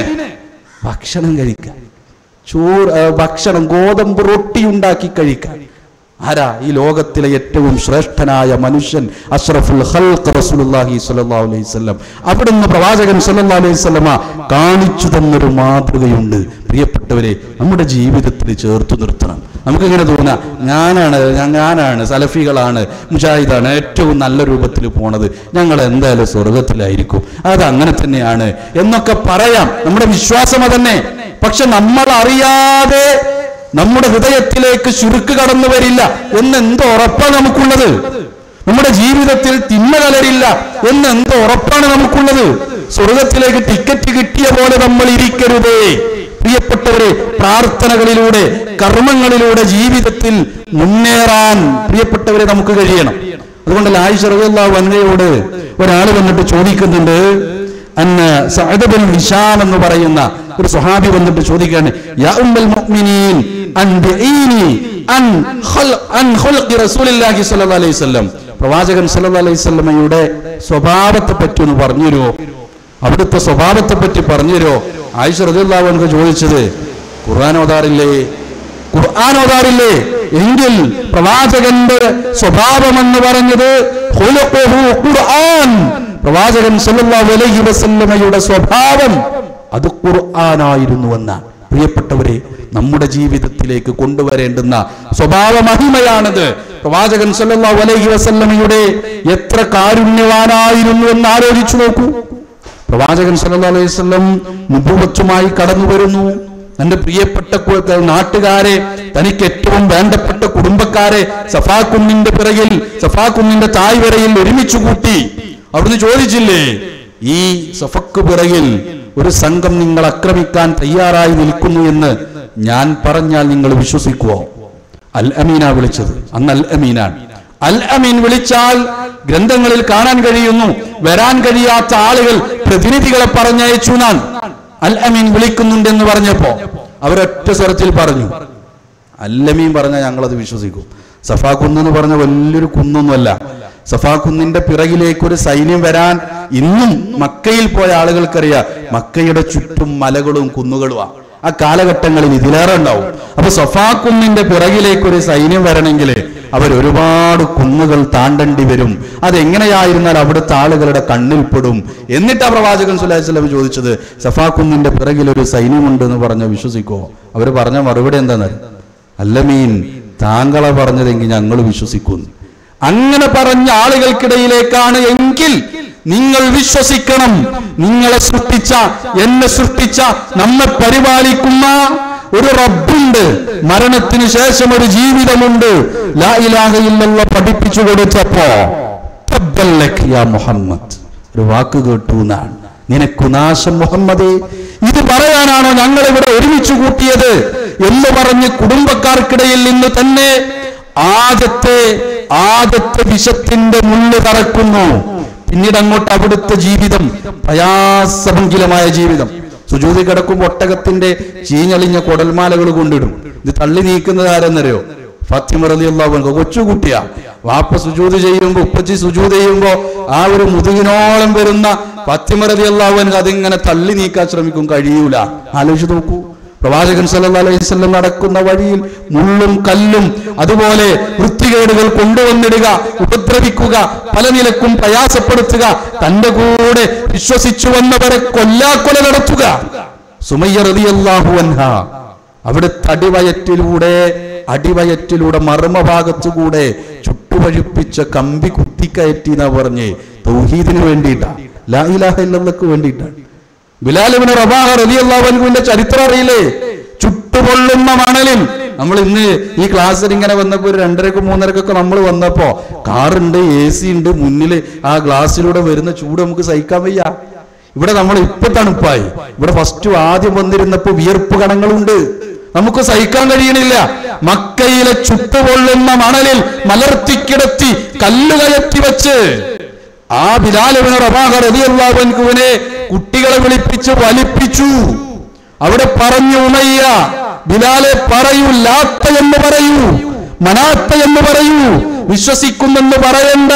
ഭക്ഷണം കഴിക്കാൻ, ചോറ് ഭക്ഷണം ഗോതമ്പ് റൊട്ടി ഉണ്ടാക്കി കഴിക്കാൻ. ആരാ? ഈ ലോകത്തിലെ ഏറ്റവും ശ്രേഷ്ഠനായ മനുഷ്യൻ അഷ്റഫുൽ ഖൽഖ് റസൂലുള്ളാഹി സ്വല്ലല്ലാഹു അലൈഹി വസല്ലം. അവിടുന്ന് പ്രവാചകൻ സ്വല്ലല്ലാഹു അലൈഹി വസല്ലമ കാണിച്ചു തന്നൊരു മാതൃകയുണ്ട്. പ്രിയപ്പെട്ടവരെ, നമ്മുടെ ജീവിതത്തിൽ ചേർത്തു നിർത്തണം. നമുക്കിങ്ങനെ തോന്നാ ഞാനാണ് ഞാനാണ് സലഫികളാണ് മുജാഹിദാണ് ഏറ്റവും നല്ല രൂപത്തിൽ പോണത്, ഞങ്ങൾ എന്തായാലും സ്വർഗത്തിലായിരിക്കും, അത് അങ്ങനെ തന്നെയാണ് എന്നൊക്കെ പറയാം. നമ്മുടെ വിശ്വാസം അതന്നെ. പക്ഷെ നമ്മൾ അറിയാതെ നമ്മുടെ ഹൃദയത്തിലേക്ക് ശുരുക്ക് കടന്നു വരില്ല എന്ന് എന്ത് ഉറപ്പാണ് നമുക്കുള്ളത്? നമ്മുടെ ജീവിതത്തിൽ തിന്മ കലരില്ല എന്ന് എന്ത് ഉറപ്പാണ് നമുക്കുള്ളത്? സ്വർഗത്തിലേക്ക് ടിക്കറ്റ് കിട്ടിയ പോലെ നമ്മൾ ഇരിക്കരുതേ. പ്രിയപ്പെട്ടവരെ, പ്രാർത്ഥനകളിലൂടെ കർമ്മങ്ങളിലൂടെ ജീവിതത്തിൽ മുന്നേറാൻ പ്രിയപ്പെട്ടവരെ നമുക്ക് കഴിയണം. അതുകൊണ്ട് ആയിഷ റളിയല്ലാഹു അൻഹയോട് ഒരാൾ വന്നിട്ട് ചോദിക്കുന്നുണ്ട്. അന്ന സഅദ് ബിൻ ഹിശാം എന്ന് പറയുന്ന ഒരു സ്വഹാബി വന്നിട്ട് ചോദിക്കുകയാണ്, യാ ഉമ്മുൽ മുഅ്മിനീൻ അൻബിഈനി അൻ ഖൽഖ് അൻ ഖൽഖി റസൂലുള്ളാഹി സ്വല്ലല്ലാഹു അലൈഹി വസല്ലം. പ്രവാചകൻ സ്വല്ലല്ലാഹു അലൈഹി വസല്ലമയുടെ സ്വഭാവത്തെ പറ്റി ഒന്ന് പറഞ്ഞു തരുമോ? അവിടുത്തെ സ്വഭാവത്തെ പറ്റി പറഞ്ഞു തരുമോ? ആയിഷ റളിയല്ലാഹു അൻഹ ചോദിച്ചത്, ഖുർആൻ ഓതാറില്ലേ? ഖുർആൻ ഓതാറില്ലേ? എങ്കിൽ പ്രവാചകന്റെ സ്വഭാവം എന്ന് പറഞ്ഞത് ഖുലുഖുഹു ഖുർആൻ. പ്രവാചകൻ സല്ലല്ലാഹു അലൈഹി വസല്ലമയുടെ സ്വഭാവം അത് ഖുർആനായിരുന്നു എന്നാണ്. പ്രിയപ്പെട്ടവരെ, നമ്മുടെ ജീവിതത്തിലേക്ക് കൊണ്ടുവരേണ്ടുന്ന സ്വഭാവ മഹിമയാണത്. പ്രവാചകൻ സല്ലല്ലാഹു അലൈഹി വസല്ലമയുടെ എത്ര കാരുണ്യവാനായിരുന്നു എന്ന് ആലോചിച്ചു നോക്കൂ. പ്രവാചകൻ സല്ലല്ലാഹു അലൈഹി വസല്ലം നുബുവത്തുമായി കടന്നു വരുന്നു. തന്റെ പ്രിയപ്പെട്ട നാട്ടുകാരെ, തനിക്ക് ഏറ്റവും വേണ്ടപ്പെട്ട കുടുംബക്കാരെ സഫാ കുന്നിന്റെ പിറകിൽ, സഫാ കുന്നിന്റെ തായ്വരയിൽ ഒരുമിച്ചു കൂട്ടി. അവിടുന്ന് ചോദിച്ചില്ലേ, ഈ സഫക്ക് പിറകിൽ ഒരു സംഘം നിങ്ങൾ ആക്രമിക്കാൻ തയ്യാറായി നിൽക്കുന്നു എന്ന് ഞാൻ പറഞ്ഞാൽ നിങ്ങൾ വിശ്വസിക്കുവോ? അൽ അമീനാ വിളിച്ചത്. അന്ന് അൽ അമീനാണ്. അൽ അമീൻ വിളിച്ചാൽ ഗ്രന്ഥങ്ങളിൽ കാണാൻ കഴിയുന്നു, വരാൻ കഴിയാത്ത ആളുകൾ പ്രതിനിധികളെ പറഞ്ഞയച്ചു. ഞാൻ അൽ അമീൻ വിളിക്കുന്നുണ്ടെന്ന് പറഞ്ഞപ്പോ അവരൊറ്റ സ്വരത്തിൽ പറഞ്ഞു, അൽ അമീൻ പറഞ്ഞാൽ ഞങ്ങളത് വിശ്വസിക്കും. സഫാ കുന്ന് എന്ന് പറഞ്ഞ വലിയൊരു കുന്നൊന്നുമല്ല. സഫാ കുന്നിന്റെ പിറകിലേക്ക് ഒരു സൈന്യം വരാൻ ഇന്നും മക്കയിൽ പോയ ആളുകൾക്കറിയാം, മക്കയുടെ ചുറ്റും മലകളും കുന്നുകളുമാണ്. ആ കാലഘട്ടങ്ങളിൽ ഇതിലേറെ ഉണ്ടാവും. അപ്പൊ സഫാ കുന്നിന്റെ പിറകിലേക്ക് ഒരു സൈന്യം വരണമെങ്കിൽ അവർ ഒരുപാട് കുന്നുകൾ താണ്ടേണ്ടി വരും. അതെങ്ങനെയായിരുന്നാൽ അവിടുത്തെ ആളുകളുടെ കണ്ണിൽപ്പെടും. എന്നിട്ടാ പ്രവാചകൻ സ്വല്ലല്ലാഹു അലൈഹി വസല്ലം ചോദിച്ചത്, സഫാ കുന്നിന്റെ പിറകിൽ ഒരു സൈന്യമുണ്ട് എന്ന് പറഞ്ഞ വിശ്വസിക്കോ? അവർ പറഞ്ഞ മറുപടി എന്താണ്? അല്ലമീൻ, താങ്കളെ പറഞ്ഞതെങ്കിൽ ഞങ്ങൾ വിശ്വസിക്കുന്നു. അങ്ങനെ പറഞ്ഞ ആളുകൾക്കിടയിലേക്കാണ് എങ്കിൽ നിങ്ങൾ വിശ്വസിക്കണം, നിങ്ങളെ സൃഷ്ടിച്ച, എന്നെ സൃഷ്ടിച്ച, നമ്മെ പരിപാലിക്കുന്ന ഒരു റബ്ബുണ്ട്. മരണത്തിന് ശേഷം ഒരു ജീവിതമുണ്ട്. ലാ ഇലാഹ ഇല്ലല്ലാഹ് പഠിപ്പിച്ചു കൊടുത്തപ്പോ തബ്ബല്ലക് യാ മുഹമ്മദ്, ഒരു വാക്ക് കേട്ടു എന്നാണ്. നിനക്കു നാശം മുഹമ്മദേ, ഇത് പറയാനാണോ ഞങ്ങൾ ഇവിടെ ഒരുമിച്ച് കൂട്ടിയത് എന്ന് പറഞ്ഞ് കുടുംബക്കാർക്കിടയിൽ നിന്ന് തന്നെ ആദ്യത്തെ ആദ്യത്തെ വിഷത്തിന്റെ മുള്ളു തറക്കുന്നു. പിന്നീട് അങ്ങോട്ട് അവിടുത്തെ ജീവിതം പ്രയാസഭംഗിലമായ ജീവിതം. സുജൂദി കിടക്കുമ്പോൾ ഒട്ടകത്തിന്റെ ചീഞ്ഞളിഞ്ഞ കൊടൽമാലകൾ കൊണ്ടിടും. ഇത് തള്ളി നീക്കുന്നത് ആരെന്നറിയോ? ഫാത്തിമ റളിയല്ലാഹു അൻഹ. കൊച്ചുകുട്ടിയാ. വാപ്പ സുജൂദ് ചെയ്യുമ്പോ, ഉപ്പച്ചി സുജൂദ് ചെയ്യുമ്പോ ആ ഒരു മുതുകിനോളം വരുന്ന ഫാത്തിമ റളിയല്ലാഹു അൻഹ അതിങ്ങനെ തള്ളി നീക്കാൻ ശ്രമിക്കും, കഴിയൂല. ആലോചിച്ച് നോക്കൂ. പ്രവാചകൻ സല്ലല്ലാഹു അലൈഹി വസല്ലം നടക്കുന്ന വഴിയിൽ മുള്ളും കല്ലും അതുപോലെ വൃത്തികേടുകൾ കൊണ്ടുവന്നിടുക, ഉപദ്രവിക്കുക, പല നിലക്കും പ്രയാസപ്പെടുത്തുക, തന്റെ കൂടെ വിശ്വസിച്ചു വന്നവരെ കൊല്ലാക്കൊല നടത്തുക. സുമയ്യ റളിയല്ലാഹു അൻഹ അവിടുത്തെ അടിവയറ്റിലൂടെ അടിവയറ്റിലൂടെ മർമ്മഭാഗത്തുകൂടെ ചുട്ടുപഴുപ്പിച്ച കമ്പി കുത്തിക്കയറ്റി എന്നാ പറഞ്ഞേ, തൗഹീദിന് വേണ്ടിയിട്ടാ, ലാ ഇലാഹ ഇല്ലല്ലാഹ്ക്ക് വേണ്ടിയിട്ടാണ്. ബിലാൽ ഇബ്നു റബാഹ റളിയല്ലാഹു അൻഹുവിന്റെ ചരിത്രം അറിയില്ലേ? ചുട്ടുപൊള്ളുന്ന മണലിൽ. നമ്മൾ ഇന്ന് ഈ ക്ലാസ്സിൽ ഇങ്ങനെ വന്നപ്പോ ഒരു രണ്ടരക്ക് മൂന്നരക്കൊക്കെ നമ്മൾ വന്നപ്പോ കാറുണ്ട്, എ സി ഉണ്ട്, മുന്നിൽ ആ ഗ്ലാസ്സിലൂടെ വരുന്ന ചൂട് നമുക്ക് സഹിക്കാൻ വയ്യ. ഇവിടെ നമ്മൾ ഇപ്പൊ തണുപ്പായി. ഇവിടെ ഫസ്റ്റ് ആദ്യം വന്നിരുന്നപ്പോ വിയർപ്പ് കണങ്ങളുണ്ട്, നമുക്ക് സഹിക്കാൻ കഴിയണില്ല. മക്കയിലെ ചുട്ടുപൊള്ളുന്ന മണലിൽ മലർത്തിക്കിടത്തി കല്ല് കയറ്റി വെച്ച് ആ ബിലാൽ ഇബ്നു റബാഹ റളിയല്ലാഹു അൻഹുവിനെ കുട്ടികളെ വിളിപ്പിച്ച് വലിപ്പിച്ചു. അവിടെ പറഞ്ഞു, ഉമയ്യ ബിലാലെ പറയൂ, ലാത്ത എന്ന് പറയൂ, മനാത്ത എന്ന് പറയൂ, വിശ്വസിക്കുമെന്ന് പറയണ്ട,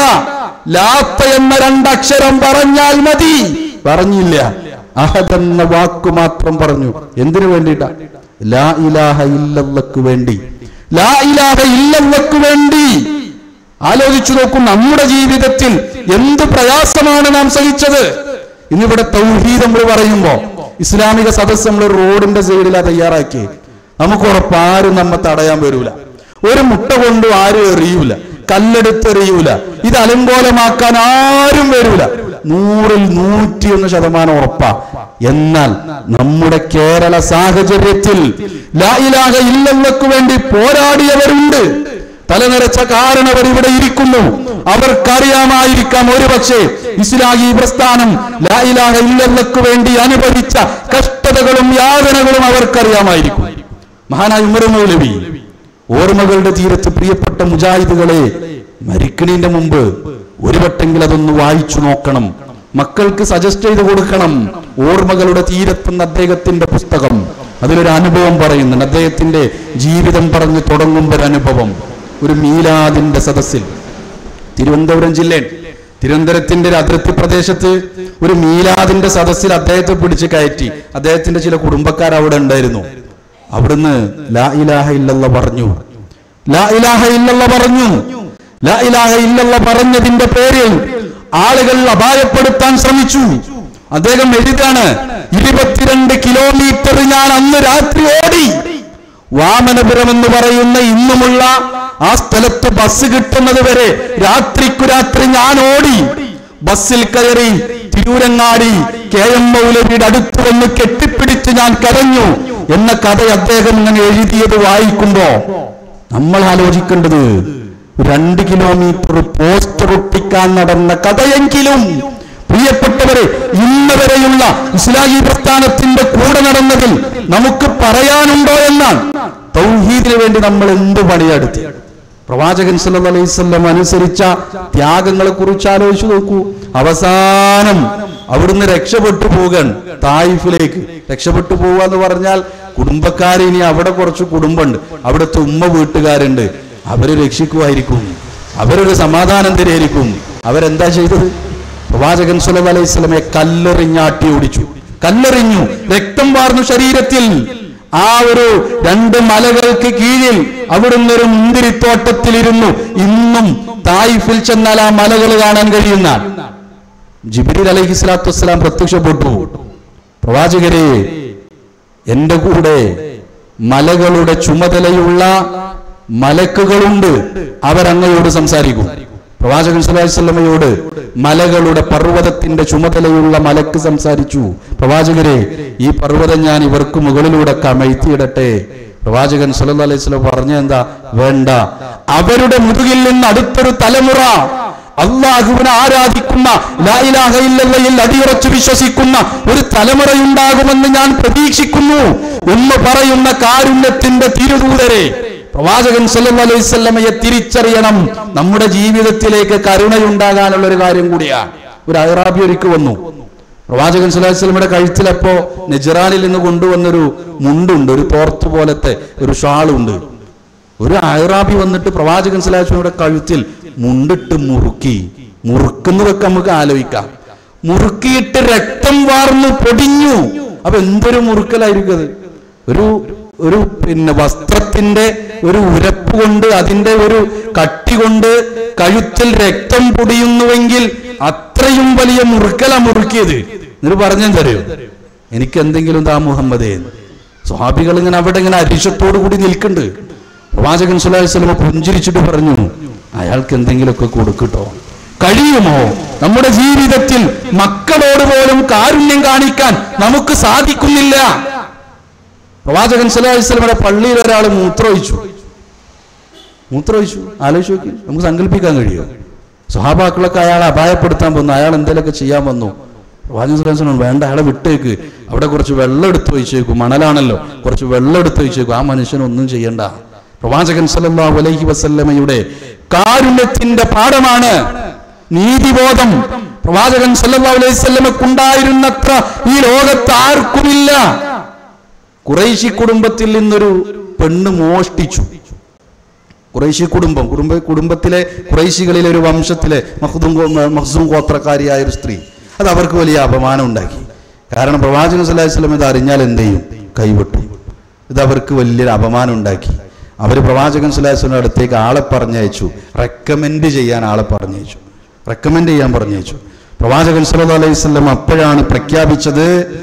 ലാത്ത എന്ന രണ്ടക്ഷരം പറഞ്ഞാൽ മതി. പറഞ്ഞില്ല, അഹദ് എന്ന വാക്കു മാത്രം പറഞ്ഞു. എന്തിനു വേണ്ടിയിട്ടാ? ലാ ഇലാഹ ഇല്ലല്ലാഹ്ക്ക് വേണ്ടി. ലാ ഇലാഹ ഇല്ലല്ലാഹ്ക്ക് വേണ്ടി. ആലോചിച്ചു നോക്കൂ, നമ്മുടെ ജീവിതത്തിൽ എന്ത് പ്രയാസമാണ് നാം സഹിച്ചത്. ഇന്നിവിടെ തൗഹീദ് നമ്മൾ പറയുമ്പോ ഇസ്ലാമിക സദസ്സ് നമ്മൾ റോഡിന്റെ സൈഡിലാ തയ്യാറാക്കി. നമുക്ക് ഉറപ്പാരും നമ്മെ തടയാൻ വരൂല, ഒരു മുട്ട കൊണ്ടും ആരും എറിയൂല, കല്ലെടുത്തെറിയൂല, ഇത് അലങ്കോലമാക്കാൻ ആരും വരൂല. നൂറിൽ നൂറ്റിയൊന്ന് ശതമാനം ഉറപ്പാ. എന്നാൽ നമ്മുടെ കേരള സാഹചര്യത്തിൽ ലാ ഇലാഹ ഇല്ലല്ലാഹ്ക്ക് വേണ്ടി പോരാടിയവരുണ്ട്. തലനിറച്ച കാരണവർ ഇവിടെ ഇരിക്കുന്നു. അവർക്കറിയാമായിരിക്കാം ഒരുപക്ഷെ ഇസ്ലാഹി പ്രസ്ഥാനം ലാ ഇലാഹ ഇല്ലല്ലാഹ്ക്ക് വേണ്ടി അനുഭവിച്ച കഷ്ടതകളും യാതനകളും അവർക്കറിയാമായിരിക്കും. മഹാനായ ഉമർ മൗലവി ഓർമ്മകളുടെ തീരത്ത് പ്രിയപ്പെട്ട മുജാഹിദുകളെ, മരിക്കണിന്റെ മുമ്പ് ഒരു വട്ടെങ്കിൽ അതൊന്ന് വായിച്ചു നോക്കണം, മക്കൾക്ക് സജസ്റ്റ് ചെയ്ത് കൊടുക്കണം. ഓർമ്മകളുടെ തീരത്തുന്ന അദ്ദേഹത്തിന്റെ പുസ്തകം, അതിലൊരു അനുഭവം പറയുന്നുണ്ട്. അദ്ദേഹത്തിന്റെ ജീവിതം പറഞ്ഞ് തുടങ്ങുമ്പോൾ ഒരു അനുഭവം. ഒരു മീലാദിന്റെ സദസ്സിൽ, തിരുവനന്തപുരം ജില്ലയിൽ തിരുവനന്തപുരത്തിന്റെ ഒരു അതിർത്തി പ്രദേശത്ത് ഒരു മീലാദിന്റെ സദസ്സിൽ അദ്ദേഹത്തെ പിടിച്ച് കയറ്റി. അദ്ദേഹത്തിന്റെ ചില കുടുംബക്കാർ അവിടെ ഉണ്ടായിരുന്നു. അവിടുന്ന് ലാ ഇലാഹ ഇല്ലല്ലാഹ് പറഞ്ഞു. ലാ ഇലാഹ ഇല്ലല്ലാഹ് പറഞ്ഞു. ലാ ഇലാഹ ഇല്ലല്ലാഹ് പറഞ്ഞതിന്റെ പേരിൽ ആളുകൾ അപായപ്പെടുത്താൻ ശ്രമിച്ചു. അദ്ദേഹം എഴുതാണ്, ഇരുപത്തിരണ്ട് കിലോമീറ്റർ ഞാൻ അന്ന് രാത്രി ഓടി. വാമനപുരം എന്ന് പറയുന്ന ഇന്നുമുള്ള ആ സ്ഥലത്ത് ബസ് കിട്ടുന്നത് വരെ രാത്രിക്കു രാത്രി ഞാൻ ഓടി. ബസ്സിൽ കയറി തിരൂരങ്ങാടി കെ എം മൗലവിയുടെ അടുത്ത് വന്ന് കെട്ടിപ്പിടിച്ച് ഞാൻ കരഞ്ഞു എന്ന കഥ അദ്ദേഹം ഇങ്ങനെ എഴുതിയത് വായിക്കുമ്പോ നമ്മൾ ആലോചിക്കേണ്ടത്, രണ്ട് കിലോമീറ്റർ പോസ്റ്റർ ഒട്ടിക്കാൻ നടന്ന കഥയെങ്കിലും പ്രിയപ്പെട്ടവരെ ഇന്ന് വരെയുള്ള ഇസ്ലാഹി പ്രസ്ഥാനത്തിന്റെ കൂടെ നടന്നതിൽ നമുക്ക് പറയാനുണ്ടോ എന്നാണ്. തൗഹീദിന് വേണ്ടി നമ്മൾ എന്ത് പണിയെടുത്ത്. പ്രവാചകൻ സല്ലല്ലാഹു അലൈഹി വസല്ലം അനുസരിച്ച ത്യാഗങ്ങളെ കുറിച്ച് ആലോചിച്ചു നോക്കൂ. അവസാനം അവിടുന്ന് രക്ഷപ്പെട്ടു പോകാൻ തായിഫിലേക്ക്. രക്ഷപ്പെട്ടു പോവുക എന്ന് പറഞ്ഞാൽ കുടുംബക്കാർ, ഇനി അവിടെ കുറച്ച് കുടുംബമുണ്ട്, അവിടുത്തെ ഉമ്മ വീട്ടുകാരുണ്ട്, അവര് രക്ഷിക്കുമായിരിക്കും, അവരൊരു സമാധാനം തരുമായിരിക്കും. അവരെന്താ ചെയ്തത്? പ്രവാചകൻ സല്ലല്ലാഹു അലൈഹി വസല്ലമയെ കല്ലെറിഞ്ഞാട്ടി ഓടിച്ചു. കല്ലെറിഞ്ഞു, രക്തം വാർന്നു ശരീരത്തിൽ. ആ ഒരു രണ്ട് മലകൾക്ക് കീഴിൽ അവിടുന്ന് ഒരു മുന്തിരിത്തോട്ടത്തിലിരുന്നു. ഇന്നും തായിഫിൽ ചെന്നാൽ ആ മലകൾ കാണാൻ കഴിയുന്ന ജിബ്രീൽ അലൈഹി സ്വലാത്തു വസ്സലാം പ്രത്യക്ഷപ്പെട്ടു. പ്രവാചകരെ, എന്റെ കൂടെ മലകളുടെ ചുമതലയുള്ള മലക്കുകളുണ്ട്, അവരങ്ങയോട് സംസാരിക്കും. പ്രവാചകൻ സല്ലല്ലാഹു അലൈഹി വസല്ലമയോട് മലകളുടെ പർവ്വതത്തിന്റെ ചുമതലയുള്ള മലക്ക് സംസാരിച്ചു. പ്രവാചകരെ, ഈ പർവ്വതം ഞാൻ ഇവർക്ക് മുകളിലൂടെ കമഴ്ത്തിയിടട്ടെ? പ്രവാചകൻ സല്ലല്ലാഹു അലൈഹി വസല്ലം പറഞ്ഞ എന്താ? വേണ്ട. അവരുടെ മുതുകിൽ നിന്ന് അടുത്തൊരു തലമുറ അല്ലാഹുവിനെ ആരാധിക്കുന്ന, ലാ ഇലാഹ ഇല്ലല്ലാഹയിൽ അടിയുറച്ചു വിശ്വസിക്കുന്ന ഒരു തലമുറയുണ്ടാകുമെന്ന് ഞാൻ പ്രതീക്ഷിക്കുന്നു എന്ന് പറയുന്ന കാരുണ്യത്തിന്റെ തിരുദൂതരെ, പ്രവാചകൻ സല്ലല്ലാഹു അലൈഹി വസല്ലമയെ തിരിച്ചറിയണം. നമ്മുടെ ജീവിതത്തിലേക്ക് കരുണയുണ്ടാകാനുള്ള ഒരു കാര്യം കൂടിയാണ്. ഒരു അയറാബി ഒരിക്കൽ വന്നു. പ്രവാചകൻ സല്ലല്ലാഹു അലൈഹി വസല്ലമയുടെ കഴുത്തിലപ്പോ നെജ്റാനിൽ നിന്ന് കൊണ്ടുവന്നൊരു മുണ്ടുണ്ട്, ഒരു തോർത്ത് പോലത്തെ ഒരു ഷാളുണ്ട്. ഒരു അയറാബി വന്നിട്ട് പ്രവാചകൻ സല്ലല്ലാഹു അലൈഹി വസല്ലമയുടെ കഴുത്തിൽ മുണ്ടിട്ട് മുറുക്കി. മുറുക്കുന്നതൊക്കെ നമുക്ക് ആലോചിക്കാം. മുറുക്കിയിട്ട് രക്തം വാർന്നു പൊടിഞ്ഞു. അപ്പൊ എന്തൊരു മുറുക്കലായിരിക്കും അത്! ഒരു ഒരു പിന്നെ വസ്ത്രത്തിന്റെ ഒരു ഉരപ്പ് കൊണ്ട്, അതിന്റെ ഒരു കട്ടി കൊണ്ട് കഴുത്തിൽ രക്തം പൊടിയുന്നുവെങ്കിൽ അത്രയും വലിയ മുറുക്കല മുറുക്കിയത്. എന്നിട്ട് പറഞ്ഞെന്തറിയോ? എനിക്ക് എന്തെങ്കിലും താ മുഹമ്മദേ. സ്വഹാബികൾ ഇങ്ങനെ അവിടെ ഇങ്ങനെ അരിശത്തോടു കൂടി നിൽക്കുന്നുണ്ട്. പ്രവാചകൻ സല്ലല്ലാഹു അലൈഹി വസല്ലം പുഞ്ചിരിച്ചിട്ട് പറഞ്ഞു, അയാൾക്ക് എന്തെങ്കിലുമൊക്കെ കൊടുക്കട്ടോ. കഴിയുമോ? നമ്മുടെ ജീവിതത്തിൽ മക്കളോട് പോലും കാരുണ്യം കാണിക്കാൻ നമുക്ക് സാധിക്കുന്നില്ല. പ്രവാചകൻ സല്ലല്ലാഹു അലൈഹി വസല്ലമയുടെ പള്ളിയിൽ ഒരാൾ മൂത്രമൊഴിച്ചു. മൂത്രമൊഴിച്ചു ആലോചിച്ച് നോക്കി, നമുക്ക് സങ്കല്പിക്കാൻ കഴിയുമോ? സ്വഹാബാക്കളൊക്കെ അയാളെ അപായപ്പെടുത്താൻ വന്നു, അയാൾ എന്തെങ്കിലുമൊക്കെ ചെയ്യാൻ വന്നു. പ്രവാചകൻ സ്വല്ലല്ലാഹു അലൈഹി വസല്ലം വേണ്ട, അയാളെ വിട്ടേക്ക്, അവിടെ കുറച്ച് വെള്ളം എടുത്ത് ഒഴിച്ചേക്കും, മണലാണല്ലോ, കുറച്ച് വെള്ളം എടുത്ത് ഒഴിച്ചേക്കും, ആ മനുഷ്യനൊന്നും ചെയ്യണ്ട. പ്രവാചകൻ സ്വല്ലല്ലാഹു അലൈഹി വസല്ലമയുടെ കാരുണ്യത്തിന്റെ പാഠമാണ് നീതിബോധം. പ്രവാചകൻ സ്വല്ലല്ലാഹു അലൈഹി വസല്ലമക്കുണ്ടായിരുന്നത്ര ഈ ലോകത്ത് ആർക്കുമില്ല. ഖുറൈശി കുടുംബത്തിൽ നിന്നൊരു പെണ്ണ് മോഷ്ടിച്ചു. ഖുറൈശി കുടുംബം കുടുംബ കുടുംബത്തിലെ ഖുറൈശികളിലെ ഒരു വംശത്തിലെ മഖ്ദൂം മഖ്സൂം ഗോത്രക്കാരിയായ ഒരു സ്ത്രീ. അത് അവർക്ക് വലിയ അപമാനം ഉണ്ടാക്കി. കാരണം പ്രവാചകൻ സ്വല്ലല്ലാഹു അലൈഹി വസല്ലം ഇത് അറിഞ്ഞാൽ എന്ത് ചെയ്യും? കൈവിട്ടു. ഇത് അവർക്ക് വലിയൊരു അപമാനം ഉണ്ടാക്കി. അവർ പ്രവാചകൻ സ്വല്ലല്ലാഹു അലൈഹി വസല്ലം അടുത്തേക്ക് ആളെ പറഞ്ഞയച്ചു, റെക്കമെൻഡ് ചെയ്യാൻ ആളെ പറഞ്ഞയച്ചു, റെക്കമെൻഡ് ചെയ്യാൻ പറഞ്ഞയച്ചു. പ്രവാചകൻ സ്വല്ലല്ലാഹു അലൈഹി വസല്ലം അപ്പോഴാണ് പ്രഖ്യാപിച്ചത്,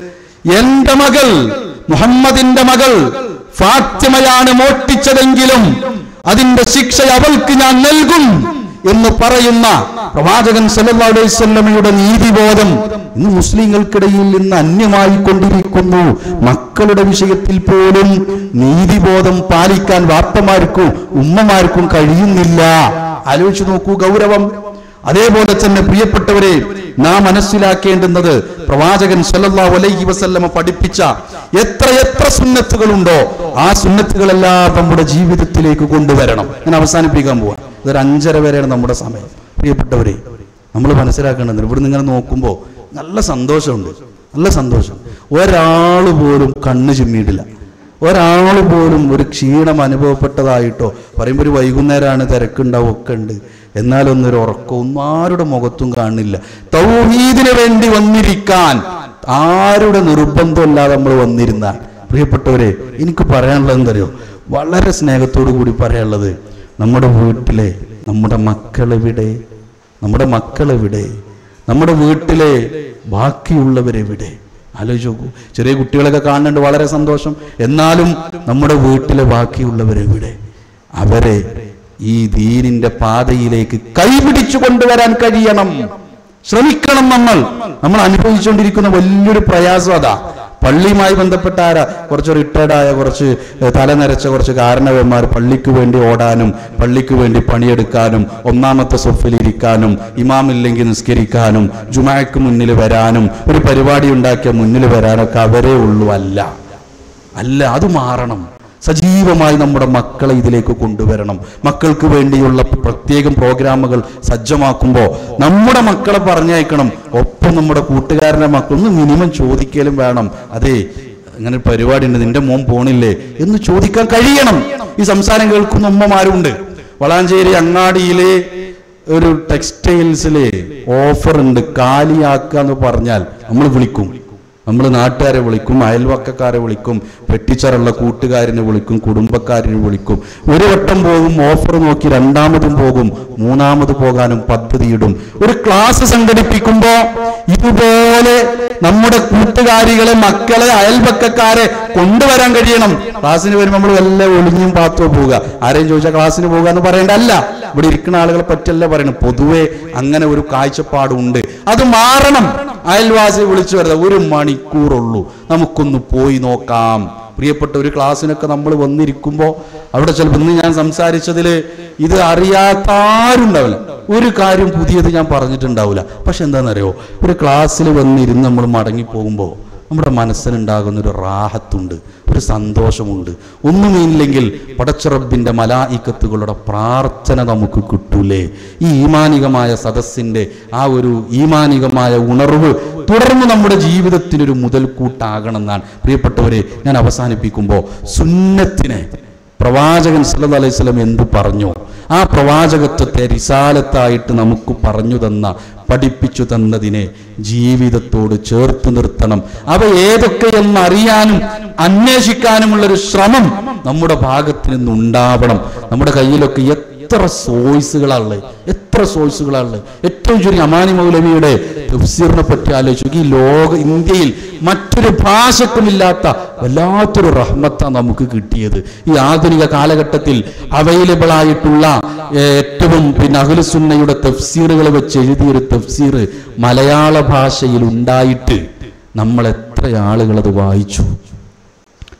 എന്റെ മകൾ, മുഹമ്മദിന്റെ മകൾ ഫാത്തിമയാണ് മോഷ്ടിച്ചതെങ്കിലും അതിന്റെ ശിക്ഷ അവൾക്ക് ഞാൻ നൽകും എന്ന് പറയുന്ന പ്രവാചകൻ സല്ലല്ലാഹു അലൈഹി വസല്ലമയുടെ നീതിബോധം ഇന്ന് മുസ്ലിങ്ങൾക്കിടയിൽ നിന്ന് അന്യമായി കൊണ്ടിരിക്കുന്നു. മക്കളുടെ വിഷയത്തിൽ പോലും നീതിബോധം പാലിക്കാൻ വാപ്പമാർക്കും ഉമ്മമാർക്കും കഴിയുന്നില്ല. ആലോചിച്ചു നോക്കൂ ഗൗരവം. അതേപോലെ തന്നെ പ്രിയപ്പെട്ടവരെ, നാം മനസ്സിലാക്കേണ്ടുന്നത് പ്രവാചകൻ സല്ലല്ലാഹു അലൈഹി വസല്ലമ പഠിപ്പിച്ച എത്ര എത്ര സുന്നത്തുകളുണ്ടോ ആ സുന്നത്തുകളെല്ലാം നമ്മുടെ ജീവിതത്തിലേക്ക് കൊണ്ടുവരണം. ഞാൻ അവസാനിപ്പിക്കാൻ പോവാം. ഇതൊരു അഞ്ചര വരെയാണ് നമ്മുടെ സമയം. പ്രിയപ്പെട്ടവരെ, നമ്മൾ മനസ്സിലാക്കേണ്ടത്, ഇവിടെ നിങ്ങൾ നോക്കുമ്പോൾ നല്ല സന്തോഷമുണ്ട്, നല്ല സന്തോഷം. ഒരാൾ പോലും കണ്ണ് ചിമ്മിയിട്ടില്ല, ഒരാൾ പോലും ഒരു ക്ഷീണം അനുഭവപ്പെട്ടതായിട്ടോ, പറയുമ്പോൾ ഒരു വൈകുന്നേരമാണ്, തിരക്കുണ്ടാവും, ഒക്കെ ഉണ്ട്, എന്നാലൊന്നൊരു ഉറക്കം ഒന്നും ആരുടെ മുഖത്തും കാണില്ല. തൗഹീദിന് വേണ്ടി വന്നിരിക്കാൻ ആരുടെ നിർബന്ധമില്ലാതെ നമ്മൾ വന്നിരുന്ന പ്രിയപ്പെട്ടവരെ, എനിക്ക് പറയാനുള്ളത് എന്തറിയോ? വളരെ സ്നേഹത്തോടു കൂടി പറയാനുള്ളത്, നമ്മുടെ വീട്ടിലെ നമ്മുടെ മക്കളെവിടെ? നമ്മുടെ മക്കളെവിടെ? നമ്മുടെ വീട്ടിലെ ബാക്കിയുള്ളവരെവിടെ? ആലോചിച്ച് നോക്കൂ. ചെറിയ കുട്ടികളൊക്കെ കാണുന്നുണ്ട്, വളരെ സന്തോഷം. എന്നാലും നമ്മുടെ വീട്ടിലെ ബാക്കിയുള്ളവരെവിടെ? അവരെ ഈ ദീനിന്റെ പാതയിലേക്ക് കൈപിടിച്ചു കൊണ്ടുവരാൻ കഴിയണം, ശ്രമിക്കണം. നമ്മൾ നമ്മൾ അനുഭവിച്ചുകൊണ്ടിരിക്കുന്ന വലിയൊരു പ്രയാസം അതാ. പള്ളിയുമായി ബന്ധപ്പെട്ട ആരാ? കുറച്ച് റിട്ടയർഡായ, കുറച്ച് തല നരച്ച കുറച്ച് കാരണവന്മാർ പള്ളിക്ക് വേണ്ടി ഓടാനും പള്ളിക്ക് വേണ്ടി പണിയെടുക്കാനും ഒന്നാമത്തെ സൊഫിലിരിക്കാനും ഇമാമില്ലെങ്കിൽ നിസ്കരിക്കാനും ജുമാക്ക് മുന്നിൽ വരാനും ഒരു പരിപാടി ഉണ്ടാക്കിയ മുന്നിൽ വരാനൊക്കെ അവരേ ഉള്ളൂ. അല്ല അല്ല അത് മാറണം. സജീവമായി നമ്മുടെ മക്കളെ ഇതിലേക്ക് കൊണ്ടുവരണം. മക്കൾക്ക് വേണ്ടിയുള്ള പ്രത്യേകം പ്രോഗ്രാമുകൾ സജ്ജമാക്കുമ്പോൾ നമ്മുടെ മക്കളെ പറഞ്ഞയക്കണം. ഒപ്പം നമ്മുടെ കൂട്ടുകാരൻ്റെ മക്കളൊന്ന് മിനിമം ചോദിക്കലും വേണം. അതെ, അങ്ങനെ പരിപാടി ഉണ്ട്, നിന്റെ മോൻ പോണില്ലേ എന്ന് ചോദിക്കാൻ കഴിയണം. ഈ സംസാരം കേൾക്കുന്ന ഉമ്മമാരുണ്ട്. വളാഞ്ചേരി അങ്ങാടിയിലെ ഒരു ടെക്സ്റ്റൈൽസിലെ ഓഫർ ഉണ്ട്, കാലിയാക്കുക എന്ന് പറഞ്ഞാൽ നമ്മൾ വിളിക്കും. നമ്മൾ നാട്ടുകാരെ വിളിക്കും, അയൽവക്കക്കാരെ വിളിക്കും, വെട്ടിച്ചറുള്ള കൂട്ടുകാരനെ വിളിക്കും, കുടുംബക്കാരനെ വിളിക്കും. ഒരു വട്ടം പോകും, ഓഫർ നോക്കി രണ്ടാമതും പോകും, മൂന്നാമത് പോകാനും പദ്ധതിയിടും. ഒരു ക്ലാസ് സംഘടിപ്പിക്കുമ്പോൾ ഇതുപോലെ നമ്മുടെ കൂട്ടുകാരികളെ, മക്കളെ, അയൽവക്കക്കാരെ കൊണ്ടുവരാൻ കഴിയണം. ക്ലാസ്സിന് വരുമ്പോൾ നമ്മൾ വല്ല ഒളിഞ്ഞും പാത്തോ പോവുക. ആരെയും ചോദിച്ചാൽ ക്ലാസ്സിന് പോകുക എന്ന് പറയേണ്ടല്ല. ഇവിടെ ഇരിക്കുന്ന ആളുകളെ പറ്റല്ല പറയണം. പൊതുവെ അങ്ങനെ ഒരു കാഴ്ചപ്പാടുണ്ട്, അത് മാറണം. അയൽവാസി വിളിച്ചു വരുന്നത് ഒരു മണിക്കൂറുള്ളൂ, നമുക്കൊന്ന് പോയി നോക്കാം. പ്രിയപ്പെട്ട ഒരു ക്ലാസ്സിനൊക്കെ നമ്മൾ വന്നിരിക്കുമ്പോൾ അവിടെ ചിലപ്പോൾ ഇന്ന് ഞാൻ സംസാരിച്ചതിൽ ഇത് അറിയാത്ത ആരുണ്ടാവില്ല, ഒരു കാര്യം പുതിയത് ഞാൻ പറഞ്ഞിട്ടുണ്ടാവില്ല. പക്ഷെ എന്താണെന്നറിയോ, ഒരു ക്ലാസ്സിൽ വന്നിരുന്ന് നമ്മൾ മടങ്ങിപ്പോകുമ്പോൾ നമ്മുടെ മനസ്സിനുണ്ടാകുന്നൊരു റാഹത്തുണ്ട്, ഒരു സന്തോഷമുണ്ട്. ഒന്നുമില്ലെങ്കിൽ പടച്ചറബിൻ്റെ മലായിക്കത്തുകളുടെ പ്രാർത്ഥന നമുക്ക് കിട്ടൂലേ? ഈ ഈമാനികമായ സദസ്സിൻ്റെ ആ ഒരു ഈമാനികമായ ഉണർവ് തുടർന്ന് നമ്മുടെ ജീവിതത്തിനൊരു മുതൽക്കൂട്ടാകണമെന്നാണ്. പ്രിയപ്പെട്ടവരെ, ഞാൻ അവസാനിപ്പിക്കുമ്പോൾ സുന്നത്തിനെ പ്രവാചകൻ സല്ലല്ലാഹു അലൈഹി വസല്ലം എന്തു പറഞ്ഞു, ആ പ്രവാചകത്വത്തെ റിസാലത്തായിട്ട് നമുക്ക് പറഞ്ഞു തന്ന, പഠിപ്പിച്ചു തന്നതിനെ ജീവിതത്തോട് ചേർത്ത് നിർത്തണം. അവ ഏതൊക്കെയെന്ന് അറിയാനും അന്വേഷിക്കാനുമുള്ളൊരു ശ്രമം നമ്മുടെ ഭാഗത്ത് നിന്നുണ്ടാവണം. നമ്മുടെ കയ്യിലൊക്കെ എത്ര സോഴ്സുകളാണുള്ളത്, എത്ര സോഴ്സുകളാണുള്ളത്. ഏറ്റവും ചുരുങ്ങി അമാനി മൗലവിയുടെ തഫ്സീറിനെ പറ്റി ആലോചിച്ചു. ഈ ലോക ഇന്ത്യയിൽ മറ്റൊരു ഭാഷക്കുമില്ലാത്ത വല്ലാത്തൊരു റഹ്മത്താണ് നമുക്ക് കിട്ടിയത്. ഈ ആധുനിക കാലഘട്ടത്തിൽ അവൈലബിൾ ആയിട്ടുള്ള ഏറ്റവും പിന്നെ അഹ്ലുസുന്നയുടെ തഫ്സീറുകൾ വെച്ച് എഴുതിയൊരു തഫ്സീർ മലയാള ഭാഷയിൽ ഉണ്ടായിട്ട് നമ്മൾ എത്ര ആളുകൾ അത് വായിച്ചു?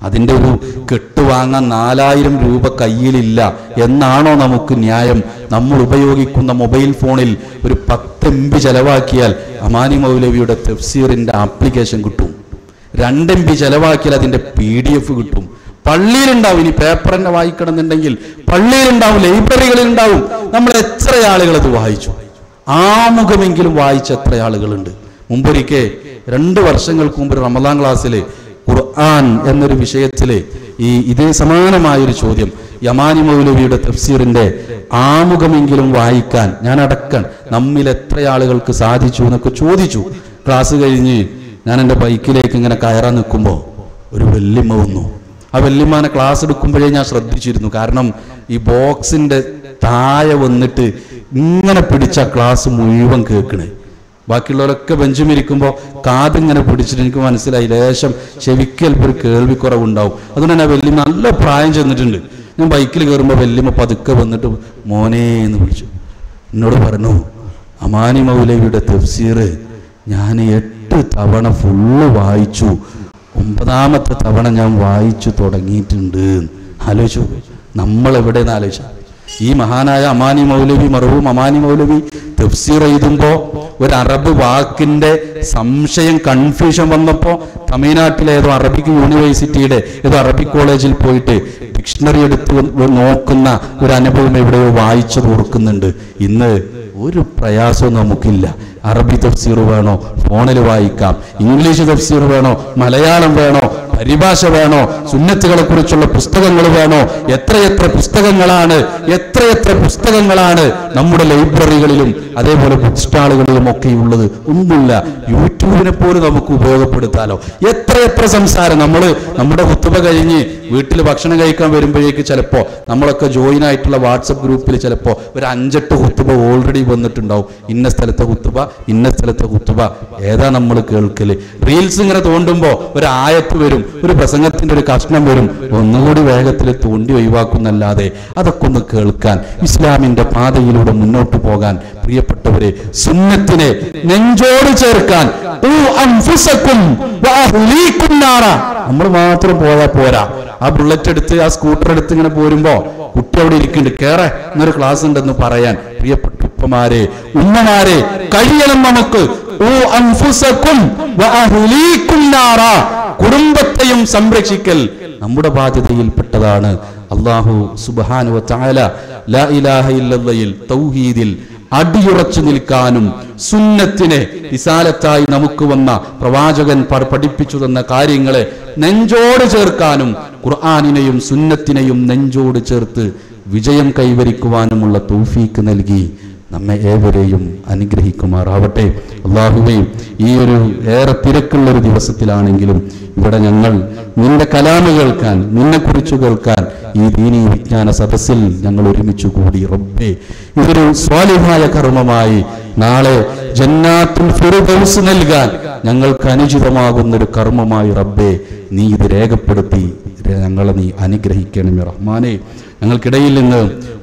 അതിൻ്റെ ഒരു കെട്ട് വാങ്ങാൻ നാലായിരം രൂപ കയ്യിലില്ല എന്നാണോ നമുക്ക് ന്യായം? നമ്മൾ ഉപയോഗിക്കുന്ന മൊബൈൽ ഫോണിൽ ഒരു പത്ത് എം ബി ചെലവാക്കിയാൽ അമാനി മൗലവിയുടെ തഫ്സീറിൻ്റെ ആപ്ലിക്കേഷൻ കിട്ടും. രണ്ട് എം ബി ചെലവാക്കിയാൽ അതിൻ്റെ പി ഡി എഫ് കിട്ടും. പള്ളിയിലുണ്ടാവും. ഇനി പേപ്പർ തന്നെ വായിക്കണം എന്നുണ്ടെങ്കിൽ പള്ളിയിലുണ്ടാവും, ലൈബ്രറികളിലുണ്ടാവും. നമ്മൾ എത്ര ആളുകൾ അത് വായിച്ചു? ആമുഖമെങ്കിലും വായിച്ച എത്ര ആളുകളുണ്ട്? മുമ്പൊരിക്കെ രണ്ട് വർഷങ്ങൾക്ക് മുമ്പ് റമദാൻ ക്ലാസ്സിൽ ഖുർആൻ എന്നൊരു വിഷയത്തിൽ ഈ ഇതേ സമാനമായൊരു ചോദ്യം, യമാനി മൗലവിയുടെ തഫ്സീറിന്റെ ആമുഖമെങ്കിലും വായിക്കാൻ ഞാൻ അടക്കം നമ്മിൽ എത്ര ആളുകൾക്ക് സാധിച്ചു എന്നൊക്കെ ചോദിച്ചു. ക്ലാസ് കഴിഞ്ഞ് ഞാൻ എൻ്റെ ബൈക്കിലേക്ക് ഇങ്ങനെ കയറാൻ നിൽക്കുമ്പോൾ ഒരു വല്യമ്മ വന്നു. ആ വല്യമ്മാനെ ക്ലാസ് എടുക്കുമ്പോഴേ ഞാൻ ശ്രദ്ധിച്ചിരുന്നു. കാരണം ഈ ബോക്സിന്റെ താഴെ വന്നിട്ട് ഇങ്ങനെ പിടിച്ച ക്ലാസ് മുഴുവൻ കേൾക്കണേ. ബാക്കിയുള്ളവരൊക്കെ ബെഞ്ചുമിരിക്കുമ്പോൾ കാതിങ്ങനെ പിടിച്ചിട്ട് എനിക്ക് മനസ്സിലായി ലേശം ചെവിക്കൽപ്പ് ഒരു കേൾവിക്കുറവുണ്ടാവും. അതുകൊണ്ട് തന്നെ വല്യമ്മ നല്ല പ്രായം ചെന്നിട്ടുണ്ട്. ഞാൻ ബൈക്കിൽ കയറുമ്പോൾ വല്യമ്മ പതുക്കെ വന്നിട്ട് മോനെ എന്ന് വിളിച്ചു. എന്നോട് പറഞ്ഞു, അമാനി മൗലവിയുടെ തഫ്സീർ ഞാൻ എട്ട് തവണ ഫുള്ള് വായിച്ചു, ഒമ്പതാമത്തെ തവണ ഞാൻ വായിച്ചു തുടങ്ങിയിട്ടുണ്ട്. ആലോചിച്ചു, നമ്മളെവിടെയെന്ന് ആലോചിച്ചു. ഈ മഹാനായ അമാനി മൗലവി മർഹൂം അമാനി മൗലവി തഫ്സീർ എഴുതുമ്പോൾ ഒരു അറബ് വാക്കിന്റെ സംശയം കൺഫ്യൂഷൻ വന്നപ്പോൾ തമിഴ്നാട്ടിലെ ഏതോ അറബിക് യൂണിവേഴ്സിറ്റിയുടെ ഏതോ അറബിക് കോളേജിൽ പോയിട്ട് ഡിക്ഷണറി എടുത്ത് നോക്കുന്ന ഒരു അനുഭവം എവിടെയോ വായിച്ചത് ഓർക്കുന്നുണ്ട്. ഇന്ന് ഒരു പ്രയാസവും നമുക്കില്ല. അറബി തഫ്സീർ വേണോ ഫോണിൽ വായിക്കാം, ഇംഗ്ലീഷ് തഫ്സീർ വേണോ മലയാളം വേണോ പരിഭാഷ വേണോ സുന്നത്തുകളെ കുറിച്ചുള്ള പുസ്തകങ്ങൾ വേണോ, എത്രയെത്ര പുസ്തകങ്ങളാണ് എത്രയെത്ര പുസ്തകങ്ങളാണ് നമ്മുടെ ലൈബ്രറികളിലും അതേപോലെ ബുക്ക് സ്റ്റാളുകളിലും ഒക്കെ ഉള്ളത്. ഒന്നുമില്ല, യൂട്യൂബിനെ പോലും നമുക്ക് ഉപയോഗപ്പെടുത്താലോ. എത്രയെത്ര സംസാരം. നമ്മൾ നമ്മുടെ ഹുത്തുബ കഴിഞ്ഞ് വീട്ടിൽ ഭക്ഷണം കഴിക്കാൻ വരുമ്പോഴേക്ക് ചിലപ്പോൾ നമ്മളൊക്കെ ജോയിൻ ആയിട്ടുള്ള വാട്സപ്പ് ഗ്രൂപ്പിൽ ചിലപ്പോൾ ഒരു അഞ്ചെട്ട് ഹുത്തുബ ഓൾറെഡി വന്നിട്ടുണ്ടാവും. ഇന്ന സ്ഥലത്തെ ഹുത്തുബ ഇന്ന സ്ഥലത്തെ ഹുത്തുബ ഏതാ നമ്മൾ കേൾക്കല്? റീൽസ് ഇങ്ങനെ തോണ്ടുമ്പോൾ ഒരു ആയത്ത് വരും, ഒരു പ്രസംഗത്തിന്റെ ഒരു കഷ്ണം വരും, ഒന്നുകൂടി വേഗത്തിൽ തോണ്ടി ഒഴിവാക്കുന്നല്ലാതെ അതൊക്കെ ഒന്ന് കേൾക്കാൻ, ഇസ്ലാമിന്റെ പാതയിലൂടെ മുന്നോട്ട് പോകാൻ പ്രിയപ്പെട്ടവരെ സുന്നത്തിനെ നെഞ്ചോട് ചേർക്കാൻ നമ്മൾ മാത്രം പോയാൽ പോരാ. ആ ബുള്ളറ്റ് എടുത്ത് ആ സ്കൂട്ടർ എടുത്ത് ഇങ്ങനെ പോരുമ്പോ കുട്ടി അവിടെ ഇരിക്കുന്നുണ്ട്, കേറെ എന്നൊരു ക്ലാസ് ഉണ്ടെന്ന് പറയാൻ പ്രിയപ്പെട്ട ഉപ്പമാരെ ഉമ്മമാരെ കഴിയണം നമുക്ക്. കുടുംബത്തെയും സംരക്ഷിക്കൽ നമ്മുടെ ബാധ്യതയിൽപ്പെട്ടതാണ്. അല്ലാഹു സുബ്ഹാനഹു വ തആല ലാ ഇലാഹ ഇല്ലല്ലാഹയിൽ തൗഹീദിൽ അടിയുറച്ചു നിൽക്കാനും സുന്നത്തിനെ വിശാലത്തായി നമുക്ക് വന്ന പ്രവാചകൻ പഠിപ്പിച്ചു തന്ന കാര്യങ്ങളെ നെഞ്ചോട് ചേർക്കാനും ഖുർആനിനെയും സുന്നത്തിനെയും നെഞ്ചോട് ചേർത്ത് വിജയം കൈവരിക്കുവാനുമുള്ള തൗഫീക്ക് നൽകി നമ്മെ ഏവരെയും അനുഗ്രഹിക്കുമാറാവട്ടെ. അല്ലാഹുവേ, ഈ ഒരു ഏറെ തിരക്കുള്ളൊരു ദിവസത്തിലാണെങ്കിലും ഇവിടെ ഞങ്ങൾ നിന്റെ കലാമ് കേൾക്കാൻ, നിന്നെ കുറിച്ച് കേൾക്കാൻ ഈ ദീനീ വിജ്ഞാന സദസ്സിൽ ഞങ്ങൾ ഒരുമിച്ച് കൂടി. റബ്ബേ, ഇതൊരു സ്വാലിഹായ കർമ്മമായി നാളെ ജന്നാത്തുൽ ഫിർദൗസ് നൽകാൻ ഞങ്ങൾക്ക് അനുചിതമാകുന്നൊരു കർമ്മമായി റബ്ബേ നീ ഇത് രേഖപ്പെടുത്തി ഞങ്ങളെ നീ അനുഗ്രഹിക്കണമേ റഹ്മാനെ. ഞങ്ങൾക്കിടയിൽ നിന്ന്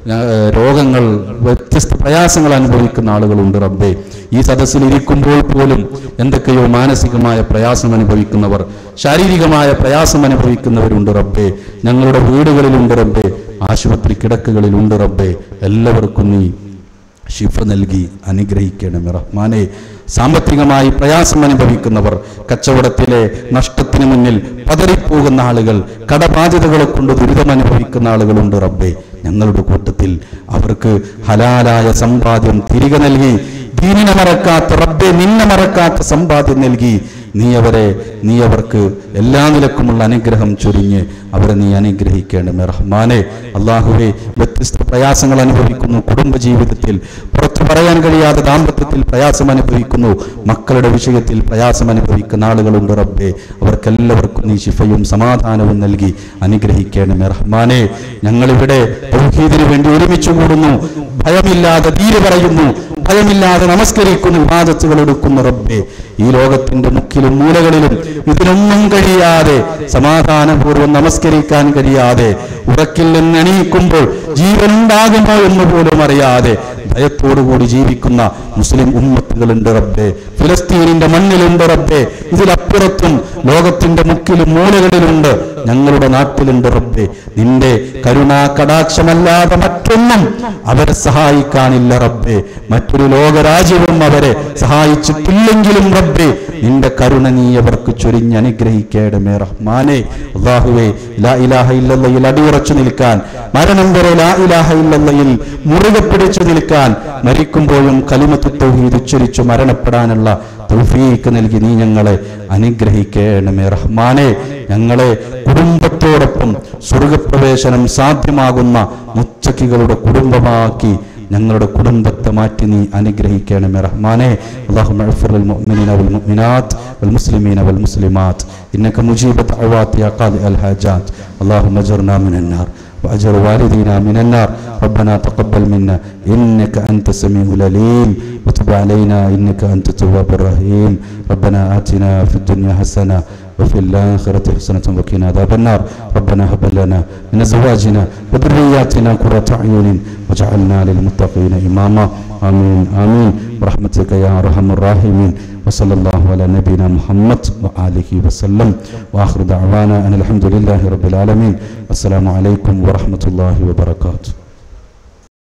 രോഗങ്ങൾ, വ്യത്യസ്ത പ്രയാസങ്ങൾ അനുഭവിക്കുന്ന ആളുകളുണ്ട് റബ്ബേ. ഈ സദസ്സിൽ ഇരിക്കുമ്പോൾ പോലും എന്തൊക്കെയോ മാനസികമായ പ്രയാസം അനുഭവിക്കുന്നവർ, ശാരീരികമായ പ്രയാസം അനുഭവിക്കുന്നവരുണ്ട് റബ്ബേ. ഞങ്ങളുടെ വീടുകളിലുണ്ട് റബ്ബേ, ആശുപത്രി കിടക്കുകളിലുണ്ട് റബ്ബേ. എല്ലാവർക്കും നീ ശിഫ നൽകി അനുഗ്രഹിക്കണമേ റഹ്മാനെ. സാമ്പത്തികമായി പ്രയാസം അനുഭവിക്കുന്നവർ, കച്ചവടത്തിലെ നഷ്ടത്തിന് മുന്നിൽ പതറിപ്പോകുന്ന ആളുകൾ, കടബാധ്യതകളെ കൊണ്ട് ദുരിതം അനുഭവിക്കുന്ന ആളുകളുണ്ട് റബ്ബേ. ഞങ്ങളുടെ കൂട്ടത്തിൽ അവർക്ക് ഹലാലായ സമ്പാദ്യം തിരികെ നൽകി, ദീനിനെ മറക്കാത്ത റബ്ബേ നിന്നെ മറക്കാത്ത സമ്പാദ്യം നൽകി നീ അവരെ നീ അവർക്ക് എല്ലാ നിലക്കുമുള്ള അനുഗ്രഹം ചൊരിഞ്ഞ് അവരെ നീ അനുഗ്രഹിക്കണമേ റഹ്മാനെ. അല്ലാഹുവേ, വ്യത്യസ്ത പ്രയാസങ്ങൾ അനുഭവിക്കുന്നു കുടുംബജീവിതത്തിൽ, പുറത്തു പറയാൻ കഴിയാതെ ദാമ്പത്യത്തിൽ പ്രയാസം അനുഭവിക്കുന്നു, മക്കളുടെ വിഷയത്തിൽ പ്രയാസം അനുഭവിക്കുന്ന ആളുകളുണ്ട് റബ്ബേ. അവർക്കെല്ലാവർക്കും നീ ശിഫയും സമാധാനവും നൽകി അനുഗ്രഹിക്കണമേ റഹ്മാനെ. ഞങ്ങളിവിടെ തൗഹീദിനു വേണ്ടി ഒരുമിച്ച് കൂടുന്നു, ഭയമില്ലാതെ ദീന് പറയുന്നു, ഭയമില്ലാതെ നമസ്കരിക്കുന്നു, ഇബാദത്തുകൾ എടുക്കുന്നു റബ്ബേ. ഈ ലോകത്തിന്റെ മുക്കിലും മൂലകളിലും ഇതിനൊന്നും കഴിയാതെ സമാധാനപൂർവ്വം നമസ്കരിക്കാൻ കഴിയാതെ ഉറക്കിൽ നിന്ന് എണീക്കുമ്പോൾ ജീവനുണ്ടാകുമോ എന്ന് പോലും അറിയാതെ ഭയത്തോടുകൂടി ജീവിക്കുന്ന മുസ്ലിം ഉമ്മത്തുകളുണ്ട് റബ്ബേ. ഫിലസ്തീനിന്റെ മണ്ണിലുണ്ട് റബ്ബേ. ഇതിലപ്പുറത്തും ലോകത്തിന്റെ മുക്കിലും മൂലകളിലുണ്ട് ഞങ്ങളുടെ നാട്ടിലുണ്ട് റബ്ബേ. നിന്റെ കരുണാ കടാക്ഷമല്ലാതെ മറ്റൊന്നും അവരെ സഹായിക്കാനില്ല റബ്ബേ. മറ്റൊരു ലോകരാജ്യവും അവരെ സഹായിച്ചിട്ടില്ലെങ്കിലും റബ്ബേ, നിന്റെ കരുണ നീ അവർക്ക് ചൊരിഞ്ഞ് അനുഗ്രഹിക്കേണമേ റഹ്മാനേ. അല്ലാഹുവേ, ലാ ഇലാഹ ഇല്ലല്ലാഹയിൽ അടിയുറച്ചു നിൽക്കാൻ, മരണം വരെ ലാ ഇലാഹ ഇല്ലല്ലാഹയിൽ മുറുകെ പിടിച്ചു നിൽക്കാൻ, മരിക്കുമ്പോഴും കലിമത്തു തൗഹീദ് ഉച്ചരിച്ചു മരണപ്പെടാനുള്ള തൗഫീഖ് നൽകി നീ ഞങ്ങളെ അനുഗ്രഹിക്കണമേ റഹ്മാനേ. ഞങ്ങളെ കുടുംബത്തോടൊപ്പം സ്വർഗപ്രവേശനം സാധ്യമാകുന്ന മുത്തഖികളുടെ കുടുംബമാക്കി ഞങ്ങളുടെ കുടുംബത്തെ മാറ്റി നീ അനുഗ്രഹിക്കണമേ റഹ്മാനേ. അല്ലാഹുമ്മ ഇഗ്ഫിർ ലിൽ മുഅ്മിനീന വൽ മുഅ്മിനാത്ത് വൽ മുസ്ലിമീന വൽ മുസ്ലിമാത്ത് ഇന്നക മുജീബു ദഅവാതി യാ ഖാദി അൽ ഹാജാത്ത്. അല്ലാഹുമ്മ അജ്ർനാ മിനൻ നാർ وأجر والدينا من النار. ربنا تقبل منا إنك أنت السميع العليم وتب علينا إنك أنت التواب الرحيم. ربنا آتنا في الدنيا حسنة وفي الآخرة حسنة وقنا عذاب النار. ربنا هب لنا من أزواجنا وذرياتنا قرة أعين واجعلنا للمتقين إماما. آمين آمين برحمتك يا أرحم الراحمين. وصلى الله على نبينا محمد وآله وسلم وآخر دعوانا أن الحمد لله رب العالمين. السلام عليكم ورحمة الله وبركاته.